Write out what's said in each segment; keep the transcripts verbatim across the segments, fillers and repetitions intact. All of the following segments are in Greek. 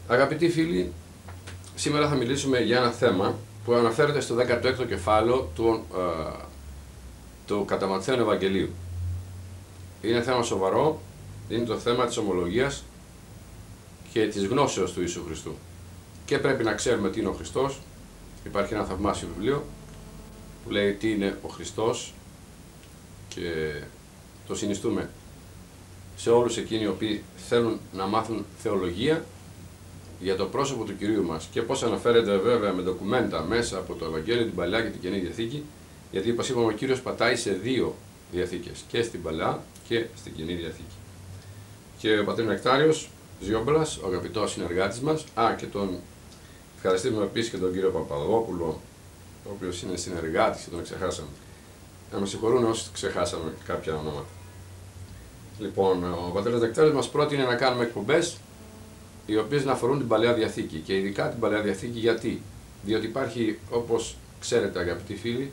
Αγαπητοί φίλοι, σήμερα θα μιλήσουμε για ένα θέμα που αναφέρεται στο δέκατο έκτο κεφάλαιο του, ε, του Κατά Ματθαίον Ευαγγελίου. Είναι θέμα σοβαρό, είναι το θέμα της ομολογίας και της γνώσεως του Ιησού Χριστού. Και πρέπει να ξέρουμε τι είναι ο Χριστός. Υπάρχει ένα θαυμάσιο βιβλίο που λέει τι είναι ο Χριστός και το συνιστούμε σε όλους εκείνοι οι οποίοι θέλουν να μάθουν θεολογία για το πρόσωπο του Κυρίου μας και πώς αναφέρεται βέβαια με ντοκουμέντα μέσα από το Ευαγγέλιο, την Παλαιά και την Καινή Διαθήκη, γιατί όπως είπαμε ο Κύριος πατάει σε δύο διαθήκες, και στην Παλαιά και στην Καινή Διαθήκη. Και ο πατήρ Νεκτάριος Ζιόμπλας, ο αγαπητός συνεργάτης μας, α, και τον ευχαριστούμε επίσης και τον κύριο Παπαδόπουλο, ο οποίος είναι συνεργάτης και τον ξεχάσαμε. Να με συγχωρούν όσοι ξεχάσαμε κάποια ονόματα. Λοιπόν, ο πατέρας Νεκτάριος μας πρότεινε να κάνουμε εκπομπές οι οποίες να αφορούν την Παλαιά Διαθήκη και ειδικά την Παλαιά Διαθήκη. Γιατί? Διότι υπάρχει, όπως ξέρετε αγαπητοί φίλοι,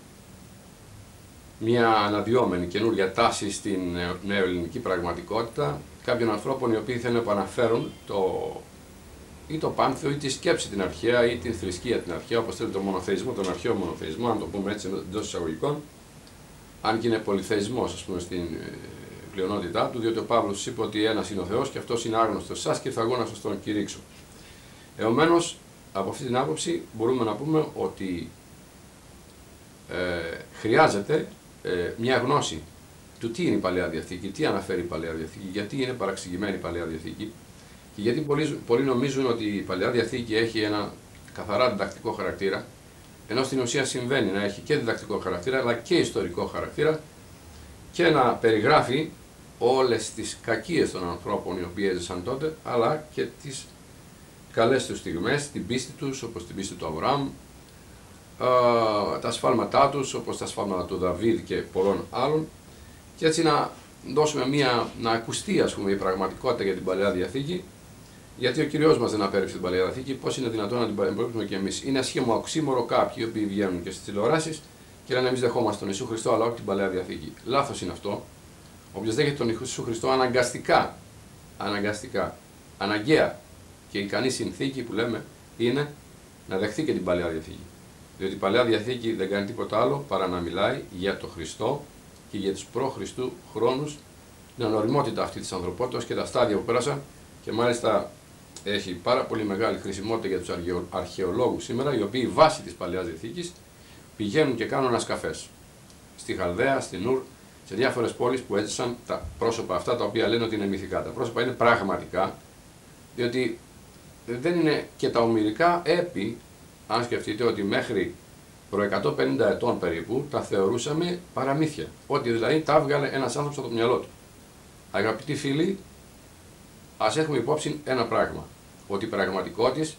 μια αναδυόμενη καινούργια τάση στην νεοελληνική πραγματικότητα κάποιων ανθρώπων οι οποίοι θέλουν να επαναφέρουν το, ή το πάνθεο ή τη σκέψη την αρχαία ή την θρησκεία την αρχαία, όπως θέλετε τον μονοθεϊσμό, τον αρχαίο μονοθεϊσμό, αν το πούμε έτσι εντός εισαγωγικών, αν και είναι πολυθεϊσμός, ας πούμε, στην πλειονότητά του, διότι ο Παύλος είπε ότι ένας είναι ο Θεός και αυτός είναι άγνωστος σας και θα εγώ να σας τον κηρύξω. Επομένως, από αυτή την άποψη μπορούμε να πούμε ότι ε, χρειάζεται ε, μια γνώση του τι είναι η Παλαιά Διαθήκη, τι αναφέρει η Παλαιά Διαθήκη, γιατί είναι παραξηγημένη η Παλαιά Διαθήκη και γιατί πολλοί, πολλοί νομίζουν ότι η Παλαιά Διαθήκη έχει ένα καθαρά διδακτικό χαρακτήρα, ενώ στην ουσία συμβαίνει να έχει και διδακτικό χαρακτήρα αλλά και ιστορικό χαρακτήρα και να περιγράφει όλες τις κακίες των ανθρώπων οι οποίοι έζησαν τότε, αλλά και τις καλές τους στιγμές, την πίστη τους, όπως την πίστη του Αβραάμ, τα σφάλματά τους, όπως τα σφάλματα του Δαβίδ και πολλών άλλων, και έτσι να δώσουμε μια, να ακουστεί ας πούμε η πραγματικότητα για την Παλαιά Διαθήκη, γιατί ο Κυριός μας δεν απέρριψε την Παλαιά Διαθήκη, πώς είναι δυνατόν να την απέρριψουμε και εμείς? Είναι ασχήμο οξύμορο κάποιοι οι οποίοι βγαίνουν και στις τηλεοράσεις και λένε εμείς δεχόμαστε τον Ιησού Χριστό, αλλά όχι την Παλαιά Διαθήκη. Λάθος είναι αυτό. Όποιος δέχεται τον Ιησού Χριστό αναγκαστικά, αναγκαστικά, αναγκαία και ικανή συνθήκη που λέμε είναι να δεχθεί και την Παλαιά Διαθήκη. Διότι η Παλαιά Διαθήκη δεν κάνει τίποτα άλλο παρά να μιλάει για τον Χριστό και για τους προ-Χριστού χρόνους, την ανοριμότητα αυτή της ανθρωπότητας και τα στάδια που πέρασαν, και μάλιστα έχει πάρα πολύ μεγάλη χρησιμότητα για τους αρχαιολόγους σήμερα, οι οποίοι βάσει της Παλαιάς Διαθήκης πηγαίνουν και κάνουν ασκαφές στη Χαλδαία, στην Ουρ, σε διάφορες πόλεις που έζησαν τα πρόσωπα αυτά τα οποία λένε ότι είναι μυθικά. Τα πρόσωπα είναι πραγματικά, διότι δεν είναι και τα ομηρικά έπι, αν σκεφτείτε ότι μέχρι προ εκατόν πενήντα ετών περίπου τα θεωρούσαμε παραμύθια. Ότι δηλαδή τα έβγαλε ένας άνθρωπος από το μυαλό του. Αγαπητοί φίλοι, ας έχουμε υπόψη ένα πράγμα, ότι η πραγματικότητα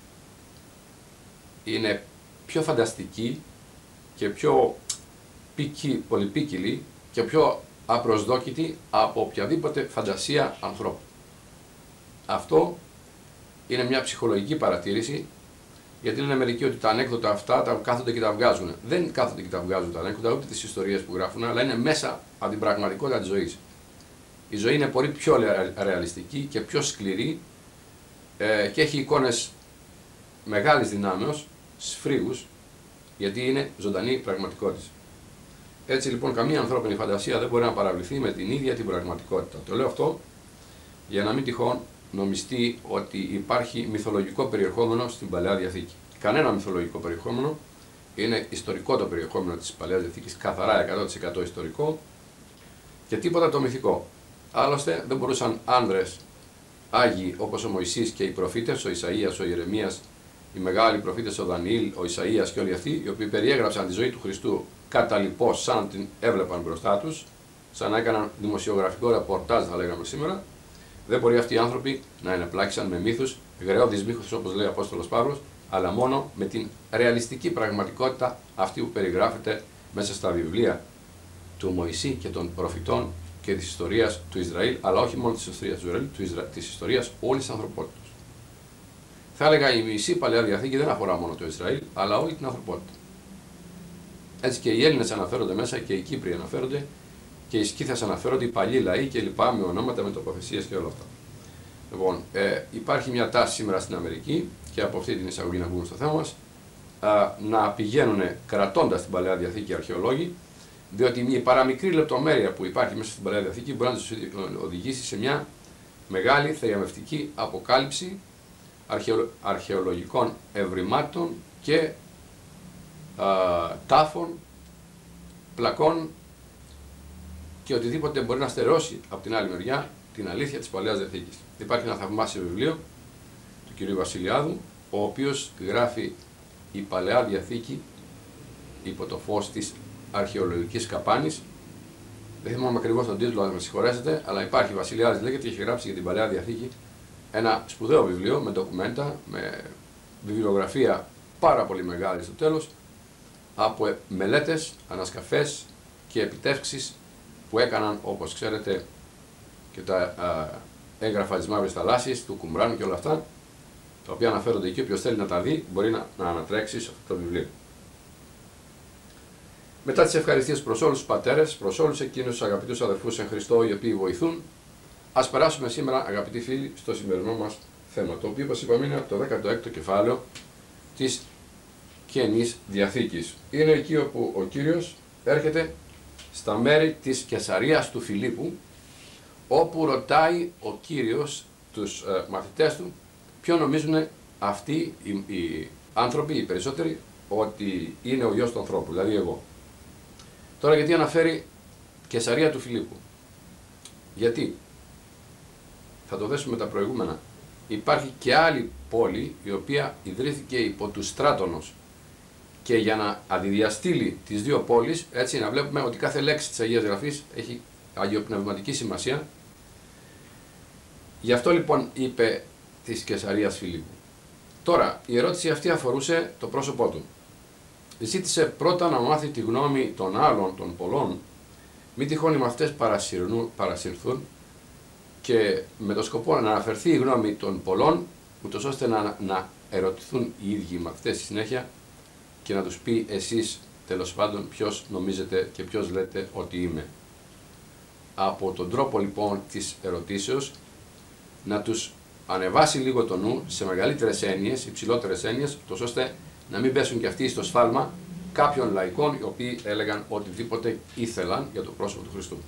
είναι πιο φανταστική και πιο ποικι, πολυπίκυλη και πιο απροσδόκητη από οποιαδήποτε φαντασία ανθρώπου. Αυτό είναι μια ψυχολογική παρατήρηση, γιατί λένε μερικοί ότι τα ανέκδοτα αυτά τα κάθονται και τα βγάζουν. Δεν κάθονται και τα βγάζουν τα ανέκδοτα, ούτε τις ιστορίες που γράφουν, αλλά είναι μέσα από την πραγματικότητα της ζωής. Η ζωή είναι πολύ πιο ρεαλιστική και πιο σκληρή ε, και έχει εικόνες μεγάλης δυνάμεως, σφρίγους, γιατί είναι ζωντανή πραγματικότητα. Έτσι λοιπόν καμία ανθρώπινη φαντασία δεν μπορεί να παραβληθεί με την ίδια την πραγματικότητα. Το λέω αυτό για να μην τυχόν νομιστεί ότι υπάρχει μυθολογικό περιεχόμενο στην Παλαιά Διαθήκη. Κανένα μυθολογικό περιεχόμενο, είναι ιστορικό το περιεχόμενο της Παλαιάς Διαθήκης, καθαρά εκατό τοις εκατό ιστορικό και τίποτα το μυθικό. Άλλωστε δεν μπορούσαν άνδρες Άγιοι όπως ο Μωυσής και οι προφήτες, ο Ισαΐας, ο Ιερεμίας, οι μεγάλοι προφήτες, ο Δανιήλ, ο Ισαΐας και όλοι αυτοί, οι οποίοι περιέγραψαν τη ζωή του Χριστού καταλοιπώς σαν την έβλεπαν μπροστά τους, σαν να έκαναν δημοσιογραφικό ρεπορτάζ θα λέγαμε σήμερα, δεν μπορεί αυτοί οι άνθρωποι να ενεπλάκησαν με μύθους, γραιώδεις μύθους όπως λέει ο Απόστολος Παύλος, αλλά μόνο με την ρεαλιστική πραγματικότητα αυτή που περιγράφεται μέσα στα βιβλία του Μωυσή και των προφητών και της ιστορίας του Ισραήλ, αλλά όχι μόνο της ιστορίας του Ισραήλ, του Ισρα... της ιστορίας όλης της ανθρωπότητας. Θα έλεγα η μισή Παλαιά Διαθήκη δεν αφορά μόνο το Ισραήλ, αλλά όλη την ανθρωπότητα. Έτσι και οι Έλληνες αναφέρονται μέσα και οι Κύπροι αναφέρονται και οι Σκύθες αναφέρονται, οι παλιοί λαοί και λοιπά, με ονόματα, με τοποθεσίες και όλα αυτά. Λοιπόν, ε, υπάρχει μια τάση σήμερα στην Αμερική, και από αυτή την εισαγωγή να μπούμε στο θέμα μας, α, να πηγαίνουν κρατώντας την Παλαιά Διαθήκη αρχαιολόγοι, διότι η παραμικρή λεπτομέρεια που υπάρχει μέσα στην Παλαιά Διαθήκη μπορεί να τους οδηγήσει σε μια μεγάλη θεαμευτική αποκάλυψη αρχαιο, αρχαιολογικών ευρημάτων και α, τάφων, πλακών και οτιδήποτε μπορεί να στερεώσει από την άλλη μεριά την αλήθεια της Παλαιάς Διαθήκης. Υπάρχει ένα θαυμάσιο βιβλίο του κ. Βασιλιάδου, ο οποίος γράφει η Παλαιά Διαθήκη υπό το φως της αρχαιολογικής καπάνης. Δεν θυμάμαι ακριβώς τον τίτλο, αν με συγχωρέσετε, αλλά υπάρχει, Βασιλιάδης λέγεται, και έχει γράψει για την Παλαιά Διαθήκη ένα σπουδαίο βιβλίο με ντοκουμέντα, με βιβλιογραφία πάρα πολύ μεγάλη στο τέλος, από μελέτες, ανασκαφές και επιτεύξεις που έκαναν, όπως ξέρετε, και τα α, έγγραφα της Μαύρης Θαλάσσης, του Κουμπράνου και όλα αυτά, τα οποία αναφέρονται εκεί. Όποιος θέλει να τα δει μπορεί να, να ανατρέξει σε αυτό το βιβλίο. Μετά τις ευχαριστίες προς όλους τους πατέρες, προς όλους εκείνους τους αγαπητούς αδερφούς εν Χριστώ, οι οποίοι βοηθούν, ας περάσουμε σήμερα, αγαπητοί φίλοι, στο σημερινό μας θέμα, το οποίο, όπως είπαμε, είναι από το δέκατο έκτο κεφάλαιο της Καινής Διαθήκης. Είναι εκεί όπου ο Κύριος έρχεται στα μέρη της Καισαρίας του Φιλίππου, όπου ρωτάει ο Κύριος τους ε, μαθητές του ποιο νομίζουν αυτοί οι, οι άνθρωποι, οι περισσότεροι, ότι είναι ο Υιός του ανθρώπου, δηλαδή εγώ. Τώρα, γιατί αναφέρει Καισαρία του Φιλίππου? Γιατί, θα το δέσουμε τα προηγούμενα, υπάρχει και άλλη πόλη η οποία ιδρύθηκε υπό του Στράτονος, και για να αντιδιαστήλει τις δύο πόλεις, έτσι να βλέπουμε ότι κάθε λέξη της Αγίας Γραφής έχει αγιοπνευματική σημασία. Γι' αυτό λοιπόν είπε της Καισαρίας Φιλίππου. Τώρα, η ερώτηση αυτή αφορούσε το πρόσωπό του. Ζήτησε πρώτα να μάθει τη γνώμη των άλλων, των πολλών, μην τυχόν οι μαθητές παρασυρθούν, και με το σκοπό να αναφερθεί η γνώμη των πολλών, ούτως ώστε να, να ερωτηθούν οι ίδιοι οι μαθητές στη συνέχεια και να τους πει εσείς τέλος πάντων ποιος νομίζετε και ποιος λέτε ότι είμαι. Από τον τρόπο λοιπόν της ερωτήσεως να τους ανεβάσει λίγο το νου σε μεγαλύτερες έννοιες, υψηλότερες έννοιες, τόσο ώστε να μην πέσουν και αυτοί στο σφάλμα κάποιων λαϊκών οι οποίοι έλεγαν οτιδήποτε ήθελαν για το πρόσωπο του Χριστού.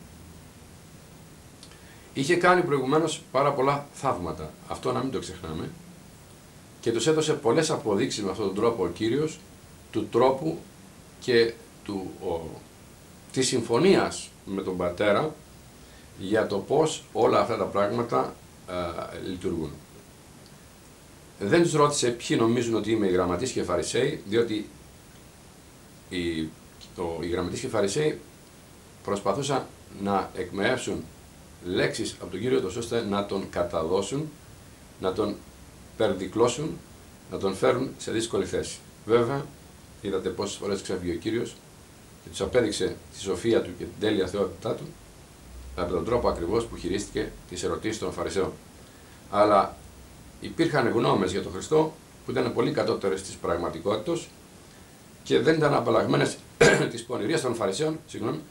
Είχε κάνει προηγουμένως πάρα πολλά θαύματα, αυτό να μην το ξεχνάμε, και τους έδωσε πολλές αποδείξεις με αυτόν τον τρόπο ο Κύριος του τρόπου και του, ο, της συμφωνίας με τον Πατέρα για το πώς όλα αυτά τα πράγματα α, λειτουργούν. Δεν τους ρώτησε ποιοι νομίζουν ότι είμαι οι γραμματείς και οι Φαρισαίοι, διότι οι, το, οι γραμματείς και οι Φαρισαίοι προσπαθούσαν να εκμεέψουν λέξεις από τον Κύριο, τόσο ώστε να τον καταδώσουν, να τον περδικλώσουν, να τον φέρουν σε δύσκολη θέση. Βέβαια, είδατε πόσες φορές ξέφυγε ο Κύριος και τους απέδειξε τη σοφία του και την τέλεια θεότητά του από τον τρόπο ακριβώς που χειρίστηκε τις ερωτήσεις των Φαρισαίων. Αλλά υπήρχαν γνώμες για τον Χριστό που ήταν πολύ κατώτερες της πραγματικότητας και δεν ήταν απαλλαγμένες της πονηρίας των Φαρισαίων, συγγνώμη,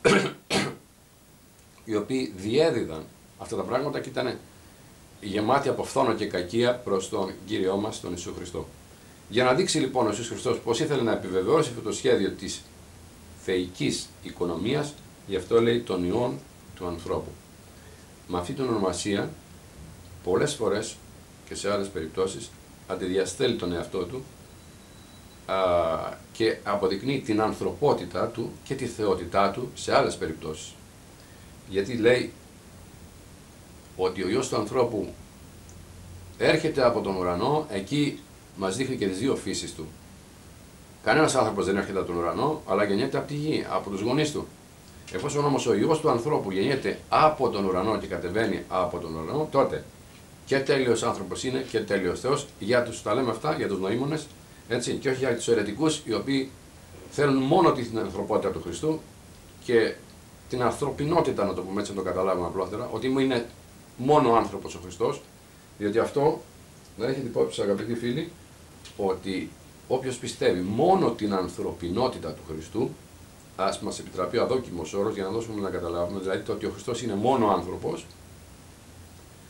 οι οποίοι διέδιδαν αυτά τα πράγματα και ήταν γεμάτοι από φθόνο και κακία προς τον Κύριό μας, τον Ιησού Χριστό. Για να δείξει λοιπόν ο Ιησούς Χριστός πώς ήθελε να επιβεβαιώσει αυτό το σχέδιο της θεϊκής οικονομίας, γι' αυτό λέει τον Υιόν του ανθρώπου. Με αυτή την ονομασία, πολλές φορές και σε άλλες περιπτώσεις, αντιδιαστέλει τον εαυτό του α, και αποδεικνύει την ανθρωπότητά του και τη θεότητά του σε άλλες περιπτώσεις. Γιατί λέει ότι ο Υιός του ανθρώπου έρχεται από τον ουρανό, εκεί μας δείχνει και τις δύο φύσεις του. Κανένας άνθρωπος δεν έρχεται από τον ουρανό, αλλά γεννιέται από τη γη, από τους γονείς του. Εφόσον όμως ο Υιός του ανθρώπου γεννιέται από τον ουρανό και κατεβαίνει από τον ουρανό, τότε και τέλειος άνθρωπος είναι και τέλειος Θεός. Για τους τα λέμε αυτά, για τους νοήμονες, έτσι, και όχι για τους αιρετικούς, οι οποίοι θέλουν μόνο την ανθρωπότητα του Χριστού και την ανθρωπινότητα, να το πούμε έτσι, να το καταλάβουμε απλότερα, ότι είναι μόνο άνθρωπος ο Χριστός, διότι αυτό να έχετε υπόψη, αγαπητοί φίλοι, ότι όποιος πιστεύει μόνο την ανθρωπινότητα του Χριστού, ας μας επιτραπεί ο αδόκιμος όρος για να δώσουμε να καταλάβουμε, δηλαδή το ότι ο Χριστός είναι μόνο άνθρωπος,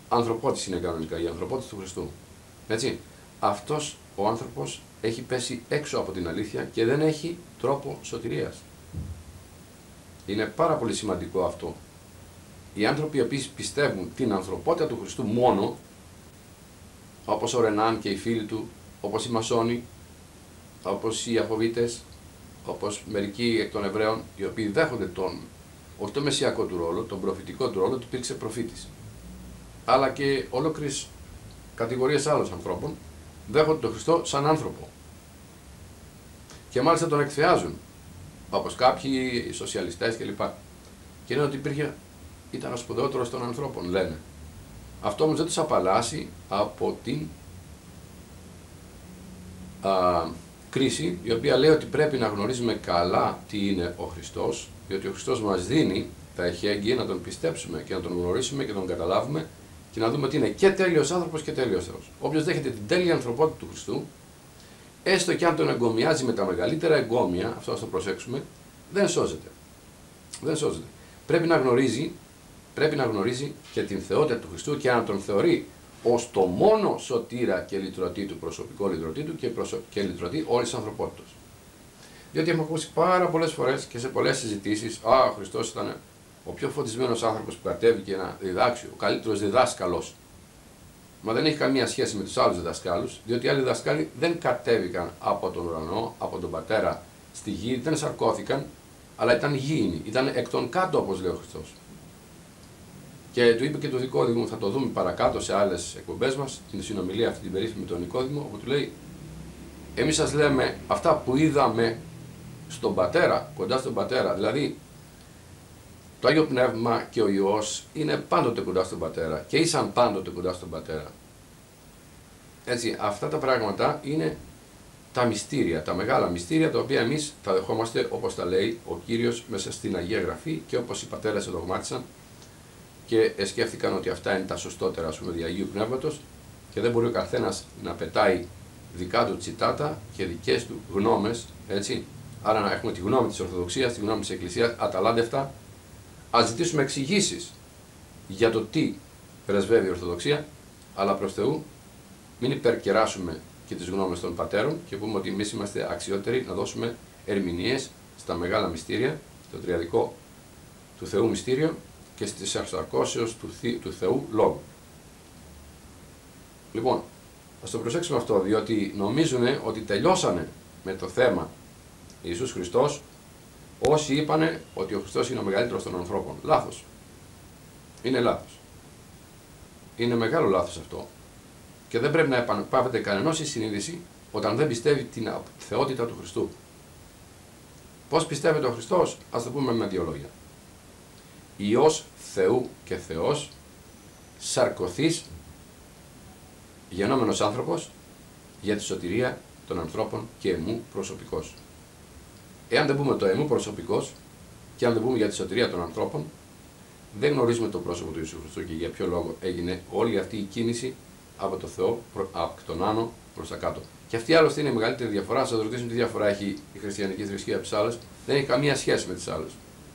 ανθρωπότης είναι κανονικά, η ανθρωπότης του Χριστού. Έτσι, αυτός ο άνθρωπος έχει πέσει έξω από την αλήθεια και δεν έχει τρόπο σωτηρίας. Είναι πάρα πολύ σημαντικό αυτό. Οι άνθρωποι οι οποίοι πιστεύουν την ανθρωπότητα του Χριστού μόνο, όπως ο Ρενάν και οι φίλοι του, όπως οι Μασόνοι, όπως οι Ιαχωβίτες, όπως μερικοί εκ των Εβραίων, οι οποίοι δέχονται τον, όχι το μεσσιακό του ρόλο, τον προφητικό του ρόλο, ότι υπήρξε προφήτης, αλλά και ολόκληρες κατηγορίες άλλων ανθρώπων δέχονται τον Χριστό σαν άνθρωπο. Και μάλιστα τον εκθεάζουν, όπως κάποιοι σοσιαλιστές κλπ. Και λένε ότι υπήρχε, ήταν ο σπουδαιότερος των ανθρώπων, λένε. Αυτό όμως δεν τους απαλλάσσει από την α, κρίση, η οποία λέει ότι πρέπει να γνωρίζουμε καλά τι είναι ο Χριστός, διότι ο Χριστός μας δίνει τα εχέγγυα να τον πιστέψουμε και να τον γνωρίσουμε και να τον καταλάβουμε και να δούμε ότι είναι και τέλειος άνθρωπος και τέλειος Θεός. Όποιος δέχεται την τέλεια ανθρωπότητα του Χριστού, έστω και αν τον εγκομιάζει με τα μεγαλύτερα εγκόμια, αυτό ας το προσέξουμε, δεν σώζεται. Δεν σώζεται. Πρέπει να γνωρίζει, πρέπει να γνωρίζει και την θεότητα του Χριστού και να τον θεωρεί ως το μόνο σωτήρα και λυτρωτή του, προσωπικό λυτρωτή του και, προσω... και λυτρωτή όλης της ανθρωπότητας. Διότι έχουμε ακούσει πάρα πολλές φορές και σε πολλές συζητήσεις, α, ο Χριστός ήταν ο πιο φωτισμένος άνθρωπος που κατέβηκε να διδάξει, ο καλύτερος διδάσκαλος. Μα δεν έχει καμία σχέση με τους άλλους διδασκάλους, διότι οι άλλοι διδασκάλοι δεν κατέβηκαν από τον ουρανό, από τον Πατέρα στη γη, δεν σαρκώθηκαν, αλλά ήταν γήινοι, ήταν εκ των κάτω, όπως λέει ο Χριστός. Και του είπε και το Νικόδημο, θα το δούμε παρακάτω σε άλλες εκπομπές μας, στην συνομιλία αυτή την περίφημη με τον Νικόδημο, όπου του λέει: εμείς σας λέμε αυτά που είδαμε στον Πατέρα, κοντά στον Πατέρα, δηλαδή το Άγιο Πνεύμα και ο Υιός είναι πάντοτε κοντά στον Πατέρα και ήσαν πάντοτε κοντά στον Πατέρα. Έτσι, αυτά τα πράγματα είναι τα μυστήρια, τα μεγάλα μυστήρια, τα οποία εμείς τα δεχόμαστε όπως τα λέει ο Κύριος μέσα στην Αγία Γραφή και όπως οι πατέρες εδογμάτισαν και σκέφτηκαν ότι αυτά είναι τα σωστότερα, ας πούμε, δι' Αγίου Πνεύματος και δεν μπορεί ο καθένας να πετάει δικά του τσιτάτα και δικές του γνώμες, έτσι. Άρα να έχουμε τη γνώμη της Ορθοδοξίας, τη γνώμη της Εκκλησίας, αταλάντευτα. Ας ζητήσουμε εξηγήσεις για το τι πρεσβεύει η Ορθοδοξία, αλλά προς Θεού μην υπερκεράσουμε και τις γνώμες των πατέρων και πούμε ότι εμείς είμαστε αξιότεροι να δώσουμε ερμηνείες στα μεγάλα μυστήρια, το τριαδικό του Θεού μυστήριο και στις εξαρκώσεως του, του Θεού Λόγου. Λοιπόν, ας το προσέξουμε αυτό, διότι νομίζουν ότι τελειώσανε με το θέμα Ιησούς Χριστός όσοι είπανε ότι ο Χριστός είναι ο μεγαλύτερος των ανθρώπων. Λάθος. Είναι λάθος. Είναι μεγάλο λάθος αυτό. Και δεν πρέπει να επαναπαύεται κανενός η συνείδηση όταν δεν πιστεύει την θεότητα του Χριστού. Πώς πιστεύεται ο Χριστός? Ας το πούμε με δύο λόγια. Υιός Θεού και Θεός, σαρκωθής, γενόμενος άνθρωπος, για τη σωτηρία των ανθρώπων και εμού προσωπικός. Εάν δεν πούμε το εμού προσωπικός και αν δεν πούμε για τη σωτηρία των ανθρώπων, δεν γνωρίζουμε το πρόσωπο του Ιησού Χριστού και για ποιο λόγο έγινε όλη αυτή η κίνηση από το Θεό, από τον άνω προς τα κάτω. Και αυτή άλλωστε είναι η μεγαλύτερη διαφορά. Σας ρωτήσουμε τι διαφορά έχει η χριστιανική θρησκεία από τις άλλες. Δεν έχει καμία σχέση με τις άλλες.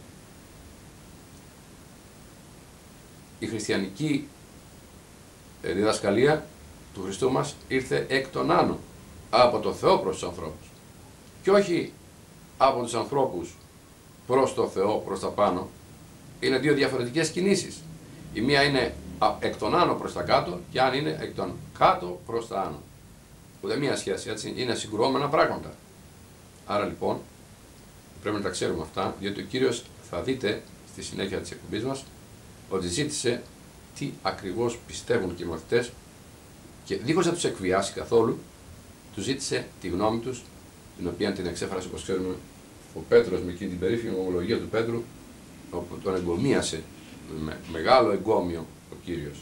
Η χριστιανική διδασκαλία του Χριστού μας ήρθε εκ των άνω, από το Θεό προς τους ανθρώπους. Και όχι από τους ανθρώπους προς το Θεό, προς τα πάνω. Είναι δύο διαφορετικές κινήσεις. Η μία είναι εκ των άνω προς τα κάτω και αν είναι εκ των κάτω προς τα άνω. Ούτε μία σχέση, έτσι, είναι συγκρουόμενα πράγματα. Άρα λοιπόν πρέπει να τα ξέρουμε αυτά, διότι ο Κύριος, θα δείτε στη συνέχεια της εκπομπής μας, ότι ζήτησε τι ακριβώς πιστεύουν και οι μαθητές και δίχως να τους εκβιάσει καθόλου, τους ζήτησε τη γνώμη τους, την οποία την εξέφρασε, όπως ξέρουμε, ο Πέτρος με εκείνη την περίφημη ομολογία του Πέτρου, όπου τον εγκομίασε με μεγάλο εγκόμιο ο Κύριος.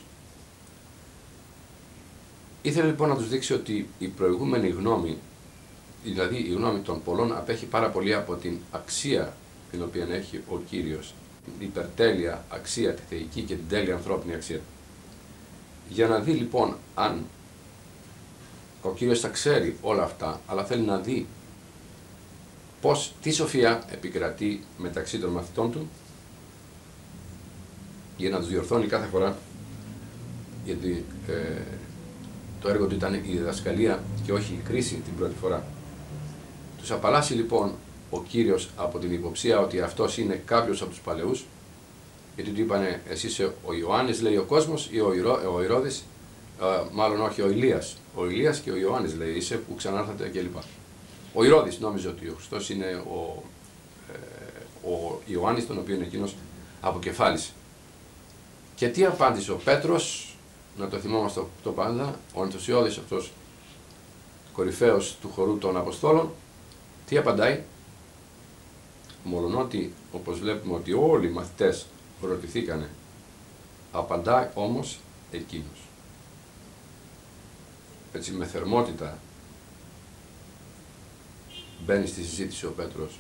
Ήθελε λοιπόν να τους δείξει ότι η προηγούμενη γνώμη, δηλαδή η γνώμη των πολλών, απέχει πάρα πολύ από την αξία την οποία έχει ο Κύριος, την υπερτέλεια αξία, τη θεϊκή και την τέλεια ανθρώπινη αξία. Για να δει λοιπόν αν ο Κύριος θα ξέρει όλα αυτά, αλλά θέλει να δει πώς, τι σοφία επικρατεί μεταξύ των μαθητών του, για να τους διορθώνει κάθε φορά γιατί ε, το έργο του ήταν η διδασκαλία και όχι η κρίση την πρώτη φορά. Τους απαλλάσσει λοιπόν ο Κύριος από την υποψία ότι αυτός είναι κάποιος από τους παλαιούς, γιατί του είπανε εσύ είσαι ο Ιωάννης, λέει ο κόσμος, ή ο, Ηρώ, ο Ηρώδης, ε, μάλλον όχι ο Ηλίας. Ο Ηλίας και ο Ιωάννης λέει είσαι που ξανάρθατε κλπ. Ο Ηρώδης νόμιζε ότι ο Χριστός είναι ο, ε, ο Ιωάννης, τον οποίο εκείνος αποκεφάλισε. Και τι απάντησε ο Πέτρος, να το θυμόμαστε το πάντα, ο ενθουσιώδης αυτός κορυφαίος του χορού των Αποστόλων, τι απαντάει? Μολονότι, όπως βλέπουμε ότι όλοι οι μαθητές ρωτηθήκανε, απαντάει όμως εκείνος. Έτσι με θερμότητα μπαίνει στη συζήτηση ο Πέτρος.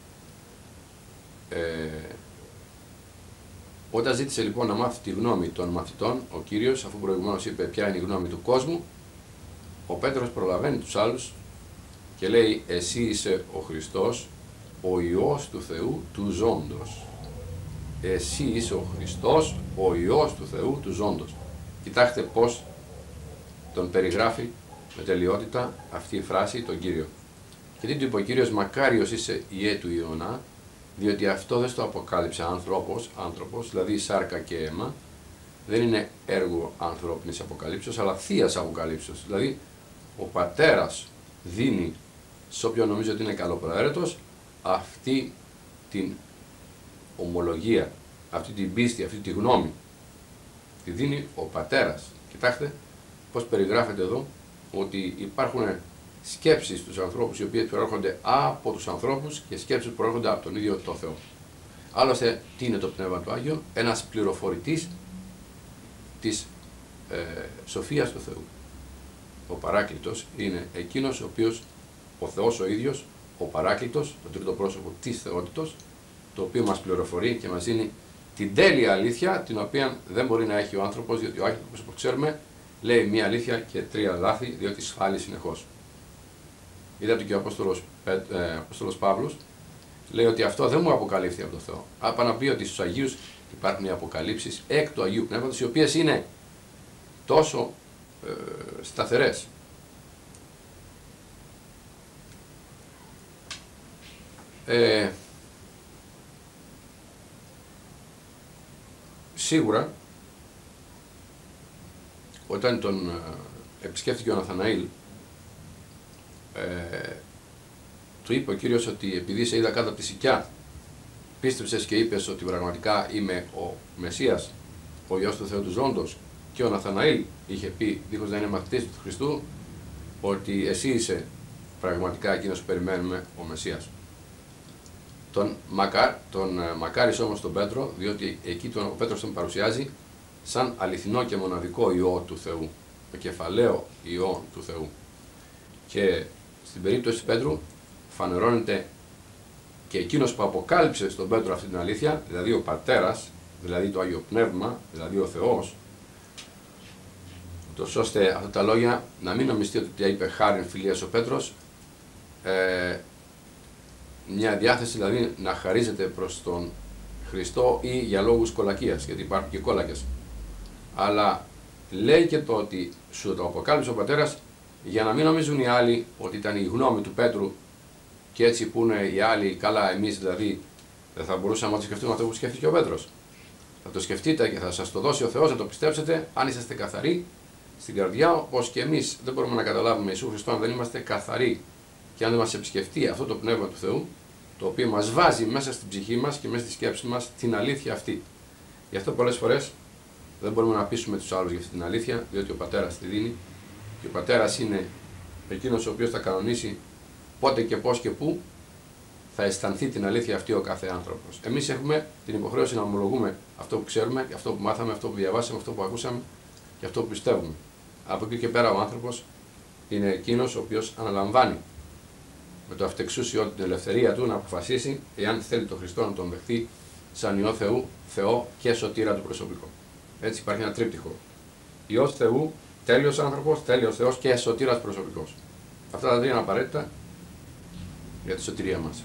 Ε, όταν ζήτησε λοιπόν να μάθει τη γνώμη των μαθητών, ο Κύριος, αφού προηγουμένως είπε ποια είναι η γνώμη του κόσμου, ο Πέτρος προλαβαίνει τους άλλους και λέει εσύ είσαι ο Χριστός, ο Υιός του Θεού του ζώντος. Εσύ είσαι ο Χριστός, ο Υιός του Θεού του ζώντος. Κοιτάξτε πώς τον περιγράφει με τελειότητα αυτή η φράση τον Κύριο. Και τι του είπε ο Κύριος, μακάριος είσαι Υιέ του Ιωνά, διότι αυτό δεν στο αποκάλυψε άνθρωπος, άνθρωπος, δηλαδή σάρκα και αίμα, δεν είναι έργο ανθρώπινης αποκαλύψεως, αλλά θείας αποκαλύψεως. Δηλαδή, ο Πατέρας δίνει σε όποιον νομίζει ότι είναι καλοπροαίρετος αυτή την ομολογία, αυτή την πίστη, αυτή τη γνώμη. Τη δίνει ο Πατέρας. Κοιτάξτε πώς περιγράφεται εδώ ότι υπάρχουν σκέψεις στους ανθρώπους οι οποίες προέρχονται από τους ανθρώπους και σκέψεις που προέρχονται από τον ίδιο τον Θεό. Άλλωστε, τι είναι το Πνεύμα του Άγιο? Ένας πληροφορητής της ε, σοφίας του Θεού. Ο Παράκλητος είναι εκείνος ο οποίος ο Θεός ο ίδιος, ο Παράκλητος, το τρίτο πρόσωπο της θεότητος, το οποίο μας πληροφορεί και μας δίνει την τέλεια αλήθεια, την οποία δεν μπορεί να έχει ο άνθρωπος, διότι ο άνθρωπος, όπως ξέρουμε, λέει μία αλήθεια και τρία λάθη, διότι σφάλει συνεχώς. Είδατε και ο Απόστολος, ε, Απόστολος Παύλος λέει ότι αυτό δεν μου αποκαλύφθη από τον Θεό. Άπα να πει ότι στους Αγίους υπάρχουν οι αποκαλύψεις εκ του Αγίου Πνεύματος, οι οποίες είναι τόσο ε, σταθερές. Ε, σίγουρα όταν τον ε, επισκέφθηκε ο Ναθαναήλ, ε, του είπε ο Κύριος ότι επειδή σε είδα κάτω από τη σικιά πίστεψες και είπες ότι πραγματικά είμαι ο Μεσσίας, ο Υιός του Θεού του ζώντος, και ο Ναθαναήλ είχε πει, δίχως να είναι μαθητής του Χριστού, ότι εσύ είσαι πραγματικά εκείνος που περιμένουμε, ο Μεσσίας. Τον, μακά, τον μακάρισε όμως τον Πέτρο, διότι εκεί τον, ο Πέτρος τον παρουσιάζει σαν αληθινό και μοναδικό Υιό του Θεού, το κεφαλαίο Υιό του Θεού. Και στην περίπτωση Πέτρου φανερώνεται και εκείνος που αποκάλυψε στον Πέτρο αυτή την αλήθεια, δηλαδή ο Πατέρας, δηλαδή το Άγιο Πνεύμα, δηλαδή ο Θεός, ούτως ώστε αυτά τα λόγια να μην νομιστεί ότι είπε χάριν φιλίας ο Πέτρος, ε, μια διάθεση δηλαδή να χαρίζεται προς τον Χριστό ή για λόγους κολακίας, γιατί υπάρχουν και κόλακες. Αλλά λέει και το ότι σου το αποκάλυψε ο Πατέρας για να μην νομίζουν οι άλλοι ότι ήταν η γνώμη του Πέτρου και έτσι που είναι οι άλλοι, καλά εμείς δηλαδή δεν θα μπορούσαμε να το σκεφτούμε αυτό που σκέφτηκε ο Πέτρος. Θα το σκεφτείτε και θα σας το δώσει ο Θεός να το πιστέψετε αν είσαστε καθαροί στην καρδιά, όπως και εμείς δεν μπορούμε να καταλάβουμε Ιησού Χριστό αν δεν είμαστε καθαροί και αν δεν μας επισκεφτεί αυτό το Πνεύμα του Θεού, το οποίο μας βάζει μέσα στην ψυχή μας και μέσα στη σκέψη μας την αλήθεια αυτή. Γι' αυτό πολλές φορές δεν μπορούμε να πείσουμε τους άλλους για αυτή την αλήθεια, διότι ο Πατέρας τη δίνει και ο Πατέρας είναι εκείνος ο οποίος θα κανονίσει πότε και πώς και πού θα αισθανθεί την αλήθεια αυτή ο κάθε άνθρωπος. Εμείς έχουμε την υποχρέωση να ομολογούμε αυτό που ξέρουμε, αυτό που μάθαμε, αυτό που διαβάσαμε, αυτό που ακούσαμε και αυτό που πιστεύουμε. Από εκεί και πέρα ο άνθρωπος είναι εκείνος ο οποίος αναλαμβάνει με το αυτεξούσιο την ελευθερία του να αποφασίσει εάν θέλει τον Χριστό να τον δεχθεί σαν Υιό Θεού, Θεό και σωτήρα του προσωπικό. Έτσι υπάρχει ένα τρίπτυχο. Υιός Θεού, τέλειος άνθρωπος, τέλειος Θεός και σωτήρας προσωπικός. Αυτά τα τρία είναι απαραίτητα για τη σωτηρία μας.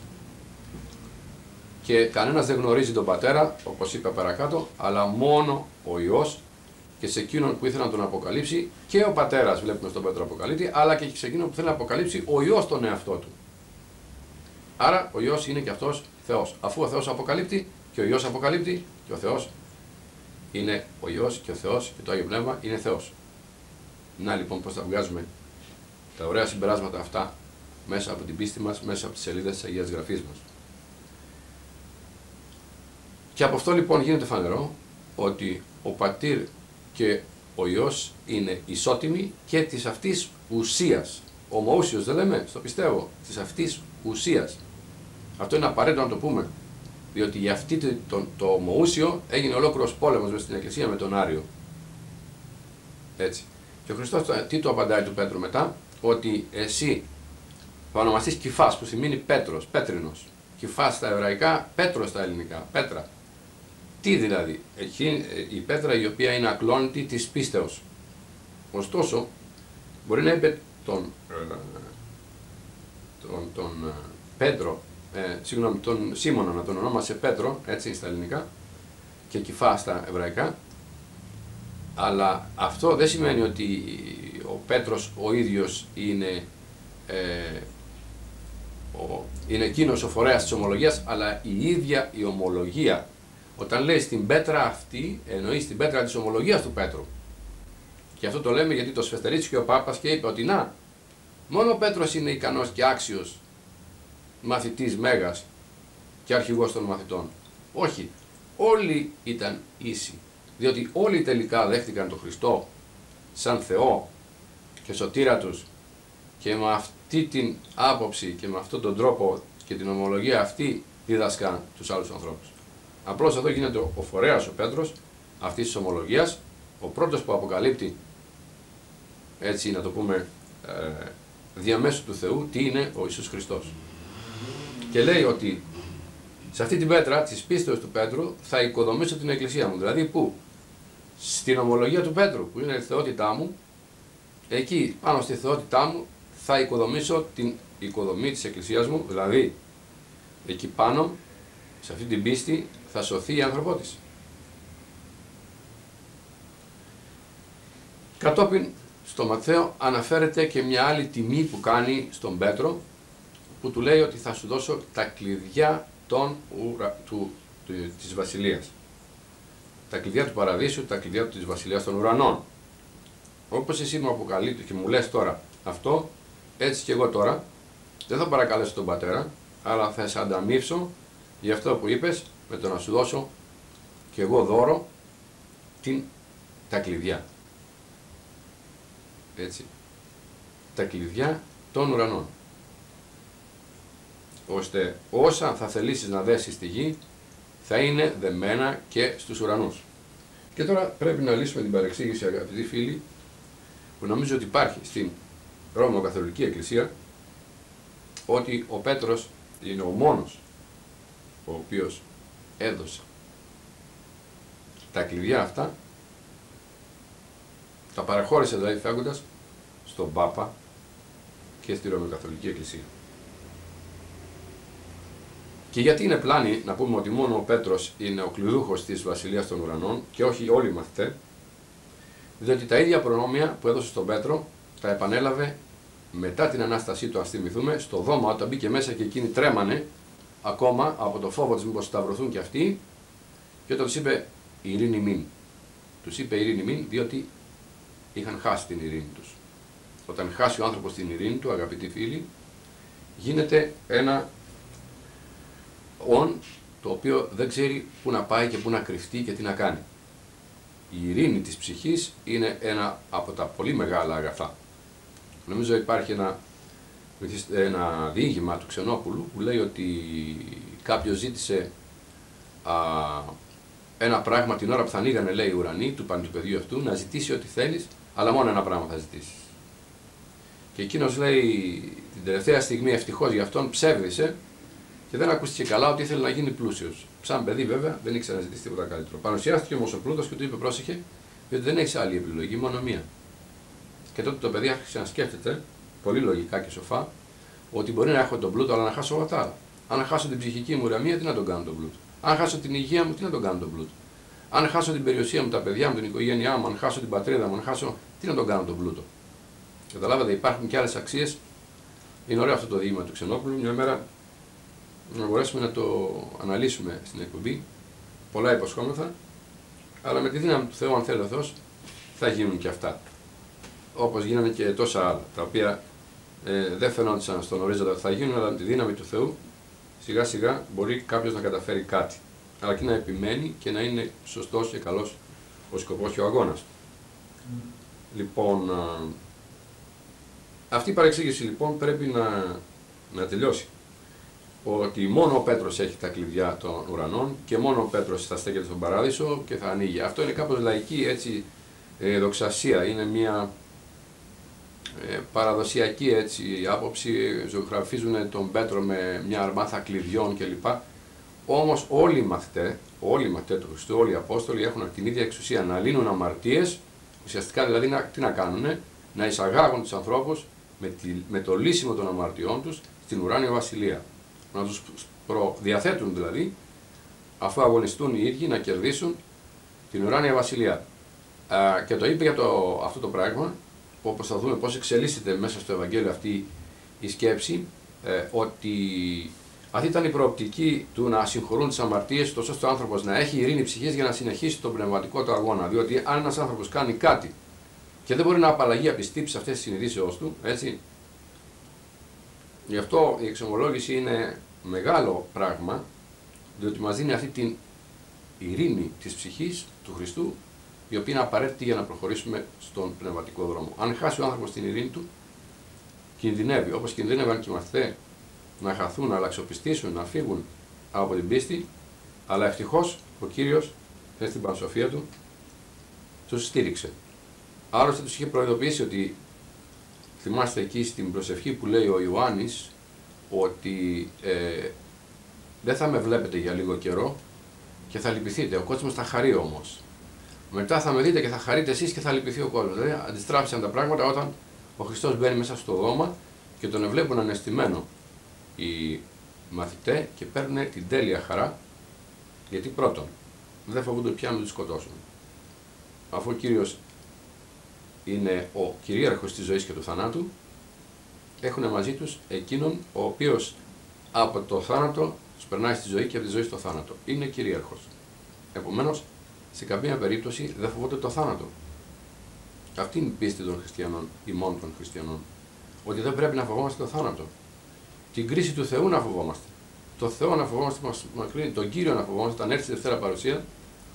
Και κανένας δεν γνωρίζει τον Πατέρα, όπως είπα παρακάτω, αλλά μόνο ο Υιός και σε εκείνον που ήθελε να τον αποκαλύψει, και ο πατέρας βλέπουμε στον Πέτρο αποκαλύπτει, αλλά και σε εκείνον που θέλει να αποκαλύψει ο Υιός τον εαυτό του. Άρα ο Υιός είναι και αυτός Θεός. Αφού ο Θεός αποκαλύπτει και ο Υιός αποκαλύπτει, και ο Θεός είναι ο Υιός και ο Θεός και το Άγιο Πνεύμα είναι Θεός. Να λοιπόν πώς θα βγάζουμε τα ωραία συμπεράσματα αυτά μέσα από την πίστη μας, μέσα από τις σελίδες της Αγίας Γραφής μας. Και από αυτό λοιπόν γίνεται φανερό ότι ο Πατήρ και ο Υιός είναι ισότιμοι και της αυτής ουσίας. Ομοούσιος δεν λέμε, στο πιστεύω, της αυτής ουσίας. Αυτό είναι απαραίτητο να το πούμε, διότι για αυτή το, το, το ομοούσιο έγινε ολόκληρος πόλεμος μέσα στην Εκκλησία με τον Άριο. Έτσι. Και ο Χριστός τι του απαντάει του Πέτρου μετά, ότι εσύ θα ονομαστείς Κυφάς, που σημαίνει Πέτρος, πέτρινος. Κυφάς στα εβραϊκά, Πέτρος στα ελληνικά, πέτρα. Τι δηλαδή, εκεί η πέτρα η οποία είναι ακλόνητη της πίστεως. Ωστόσο, μπορεί να είπε τον, τον, τον Πέτρο, ε, συγγνώμη, τον Σίμωνα να τον ονόμασε Πέτρο, έτσι στα ελληνικά, και Κυφά στα εβραϊκά, αλλά αυτό δεν σημαίνει ότι ο Πέτρος ο ίδιος είναι, ε, ο, είναι εκείνος ο φορέας της ομολογίας, αλλά η ίδια η ομολογία. Όταν λέει στην πέτρα αυτή, εννοεί στην πέτρα της ομολογίας του Πέτρου. Και αυτό το λέμε γιατί το σφεστερίστηκε ο Πάπας και είπε ότι να, μόνο ο Πέτρος είναι ικανός και άξιος μαθητής Μέγας και αρχηγός των μαθητών. Όχι, όλοι ήταν ίσοι, διότι όλοι τελικά δέχτηκαν τον Χριστό σαν Θεό και σωτήρα τους, και με αυτή την άποψη και με αυτόν τον τρόπο και την ομολογία αυτή δίδασκαν τους άλλους ανθρώπους. Απλώς εδώ γίνεται ο φορέας ο Πέτρος αυτής της ομολογίας, ο πρώτος που αποκαλύπτει, έτσι να το πούμε, ε, διαμέσου του Θεού τι είναι ο Ιησούς Χριστός. Και λέει ότι σε αυτή την πέτρα της πίστεως του Πέτρου θα οικοδομήσω την εκκλησία μου. Δηλαδή πού? Στην ομολογία του Πέτρου, που είναι η θεότητά μου, εκεί πάνω στη θεότητά μου θα οικοδομήσω την οικοδομή της εκκλησίας μου, δηλαδή εκεί πάνω σε αυτή την πίστη θα σωθεί η ανθρωπότης. Κατόπιν στο Ματθαίο αναφέρεται και μια άλλη τιμή που κάνει στον Πέτρο, που του λέει ότι θα σου δώσω τα κλειδιά των ουρα... του... Του... της βασιλείας. Τα κλειδιά του παραδείσου, τα κλειδιά της βασιλείας των ουρανών. Όπως εσύ μου αποκαλύπτεις και μου λες τώρα αυτό, έτσι και εγώ τώρα δεν θα παρακαλέσω τον Πατέρα, αλλά θα σε ανταμείψω για αυτό που είπες, με το να σου δώσω και εγώ δώρο την... τα κλειδιά. Έτσι. Τα κλειδιά των ουρανών. Ώστε όσα θα θελήσεις να δέσεις στη γη θα είναι δεμένα και στους ουρανούς. Και τώρα πρέπει να λύσουμε την παρεξήγηση, αγαπητοί φίλοι, που νομίζω ότι υπάρχει στην Ρώμο-Καθολική Εκκλησία, ότι ο Πέτρος είναι ο μόνος ο οποίος έδωσε τα κλειδιά αυτά, τα παραχώρησε δηλαδή φεύγοντας στον Πάπα και στη Ρωμαιοκαθολική Εκκλησία. Και γιατί είναι πλάνη να πούμε ότι μόνο ο Πέτρος είναι ο κλειδούχος της Βασιλείας των Ουρανών και όχι όλοι οι μαθητές? Διότι τα ίδια προνόμια που έδωσε στον Πέτρο τα επανέλαβε μετά την Ανάστασή του, ας θυμηθούμε, στο δώμα, όταν μπήκε μέσα και εκείνοι τρέμανε ακόμα από το φόβο της μήπως σταυρωθούν και αυτοί, και όταν τους είπε ειρήνη μην. Τους είπε ειρήνη μην διότι είχαν χάσει την ειρήνη τους. Όταν χάσει ο άνθρωπος την ειρήνη του, αγαπητοί φίλοι, γίνεται ένα όν το οποίο δεν ξέρει πού να πάει και πού να κρυφτεί και τι να κάνει. Η ειρήνη της ψυχής είναι ένα από τα πολύ μεγάλα αγαθά. Νομίζω υπάρχει ένα, ένα διήγημα του Ξενόπουλου που λέει ότι κάποιος ζήτησε α, ένα πράγμα την ώρα που θα ανοίγανε, λέει, οι ουρανοί του πανεπαιδίου αυτού, να ζητήσει ό,τι θέλεις, αλλά μόνο ένα πράγμα θα ζητήσεις. Και εκείνος, λέει, την τελευταία στιγμή ευτυχώς για αυτόν ψεύδησε και δεν ακούστηκε καλά ότι ήθελε να γίνει πλούσιος. Σαν παιδί, βέβαια, δεν ήξερε να ζητήσει τίποτα καλύτερο. Παρουσιάστηκε όμως ο πλούτος και του είπε: πρόσεχε, διότι δεν έχεις άλλη επιλογή, μόνο μία. Και τότε το παιδί άρχισε να σκέφτεται, πολύ λογικά και σοφά, ότι μπορεί να έχω τον πλούτο, αλλά να χάσω όλα τα άλλα. Αν χάσω την ψυχική μου ηρεμία, τι να τον κάνω τον πλούτο. Αν χάσω την υγεία μου, τι να τον κάνω τον πλούτο. Αν χάσω την περιουσία μου, τα παιδιά μου, την οικογένειά μου, αν χάσω την πατρίδα μου, αν χάσω. Τι να τον κάνω τον πλούτο. Καταλάβατε, υπάρχουν και άλλες αξίες. Είναι ωραίο αυτό το διήγημα του Ξενόπουλου. Μια μέρα να μπορέσουμε να το αναλύσουμε στην εκπομπή. Πολλά υποσχόμεθα. Αλλά με τη δύναμη του Θεού, αν θέλει ο Θεός, θα γίνουν και αυτά. Όπως γίνανε και τόσα άλλα, τα οποία ε, δεν φαινόντουσαν στον ορίζοντα ότι θα γίνουν, αλλά με τη δύναμη του Θεού, σιγά σιγά μπορεί κάποιος να καταφέρει κάτι. Αλλά και να επιμένει και να είναι σωστός και καλός ο σκοπός και ο αγώνας. Mm. Λοιπόν, α, αυτή η παρεξήγηση λοιπόν πρέπει να, να τελειώσει. Ότι μόνο ο Πέτρος έχει τα κλειδιά των ουρανών και μόνο ο Πέτρος θα στέκεται στον παράδεισο και θα ανοίγει. Αυτό είναι κάπως λαϊκή έτσι, ε, δοξασία, είναι μια ε, παραδοσιακή έτσι, άποψη, ζωγραφίζουν τον Πέτρο με μια αρμάθα κλειδιών κλπ. Όμως όλοι οι μαθητές, όλοι οι μαθητές του Χριστού, όλοι οι Απόστολοι έχουν την ίδια εξουσία να λύνουν αμαρτίες, ουσιαστικά δηλαδή να, τι να κάνουνε, να εισαγάγουν τους ανθρώπους με, τη, με το λύσιμο των αμαρτιών τους στην ουράνια βασιλεία. Να τους προδιαθέτουν δηλαδή, αφού αγωνιστούν οι ίδιοι να κερδίσουν την ουράνια βασιλεία. Α, και το είπε για το, αυτό το πράγμα, που όπως θα δούμε πώς εξελίσσεται μέσα στο Ευαγγέλιο αυτή η σκέψη, ε, ότι αυτή ήταν η προοπτική του να συγχωρούν τις αμαρτίες, τόσο ώστε ο άνθρωπος να έχει ειρήνη ψυχής για να συνεχίσει τον πνευματικό του αγώνα. Διότι αν ένας άνθρωπος κάνει κάτι και δεν μπορεί να απαλλαγεί από τις τύψεις αυτές της συνειδήσεώς του, έτσι. Γι' αυτό η εξομολόγηση είναι μεγάλο πράγμα, διότι μας δίνει αυτή την ειρήνη της ψυχής του Χριστού, η οποία είναι απαραίτητη για να προχωρήσουμε στον πνευματικό δρόμο. Αν χάσει ο άνθρωπος την ειρήνη του, κινδυνεύει, όπως κινδύνευαν και οι μαθητές, να χαθούν, να αλλαξοπιστήσουν, να φύγουν από την πίστη, αλλά ευτυχώς ο Κύριος, στην πανσοφία του, τους στήριξε. Άλλωστε τους είχε προειδοποιήσει ότι, θυμάστε εκεί στην προσευχή που λέει ο Ιωάννης, ότι ε, δεν θα με βλέπετε για λίγο καιρό και θα λυπηθείτε, ο κόσμος θα χαρεί όμως. Μετά θα με δείτε και θα χαρείτε εσείς και θα λυπηθεί ο κόσμος. Δηλαδή αντιστράφησαν τα πράγματα όταν ο Χριστός μπαίνει μέσα στο δώμα και τον βλέπουν αναισθημένο οι μαθητές και παίρνουν την τέλεια χαρά, γιατί πρώτον δεν φοβούνται πια να τους σκοτώσουν. Αφού ο Κύριος είναι ο κυρίαρχος της ζωής και του θανάτου, έχουν μαζί τους εκείνον ο οποίος από το θάνατο τους περνάει στη ζωή και από τη ζωή στο θάνατο. Είναι κυρίαρχος. Επομένως, σε καμία περίπτωση δεν φοβούνται το θάνατο. Αυτή είναι η πίστη των χριστιανών, ημών των χριστιανών. Ότι δεν πρέπει να φοβόμαστε το θάνατο. Την κρίση του Θεού να φοβόμαστε. Το Θεό να φοβόμαστε που μας μακρύνει, τον Κύριο να φοβόμαστε όταν έρθει η Δευτέρα Παρουσία,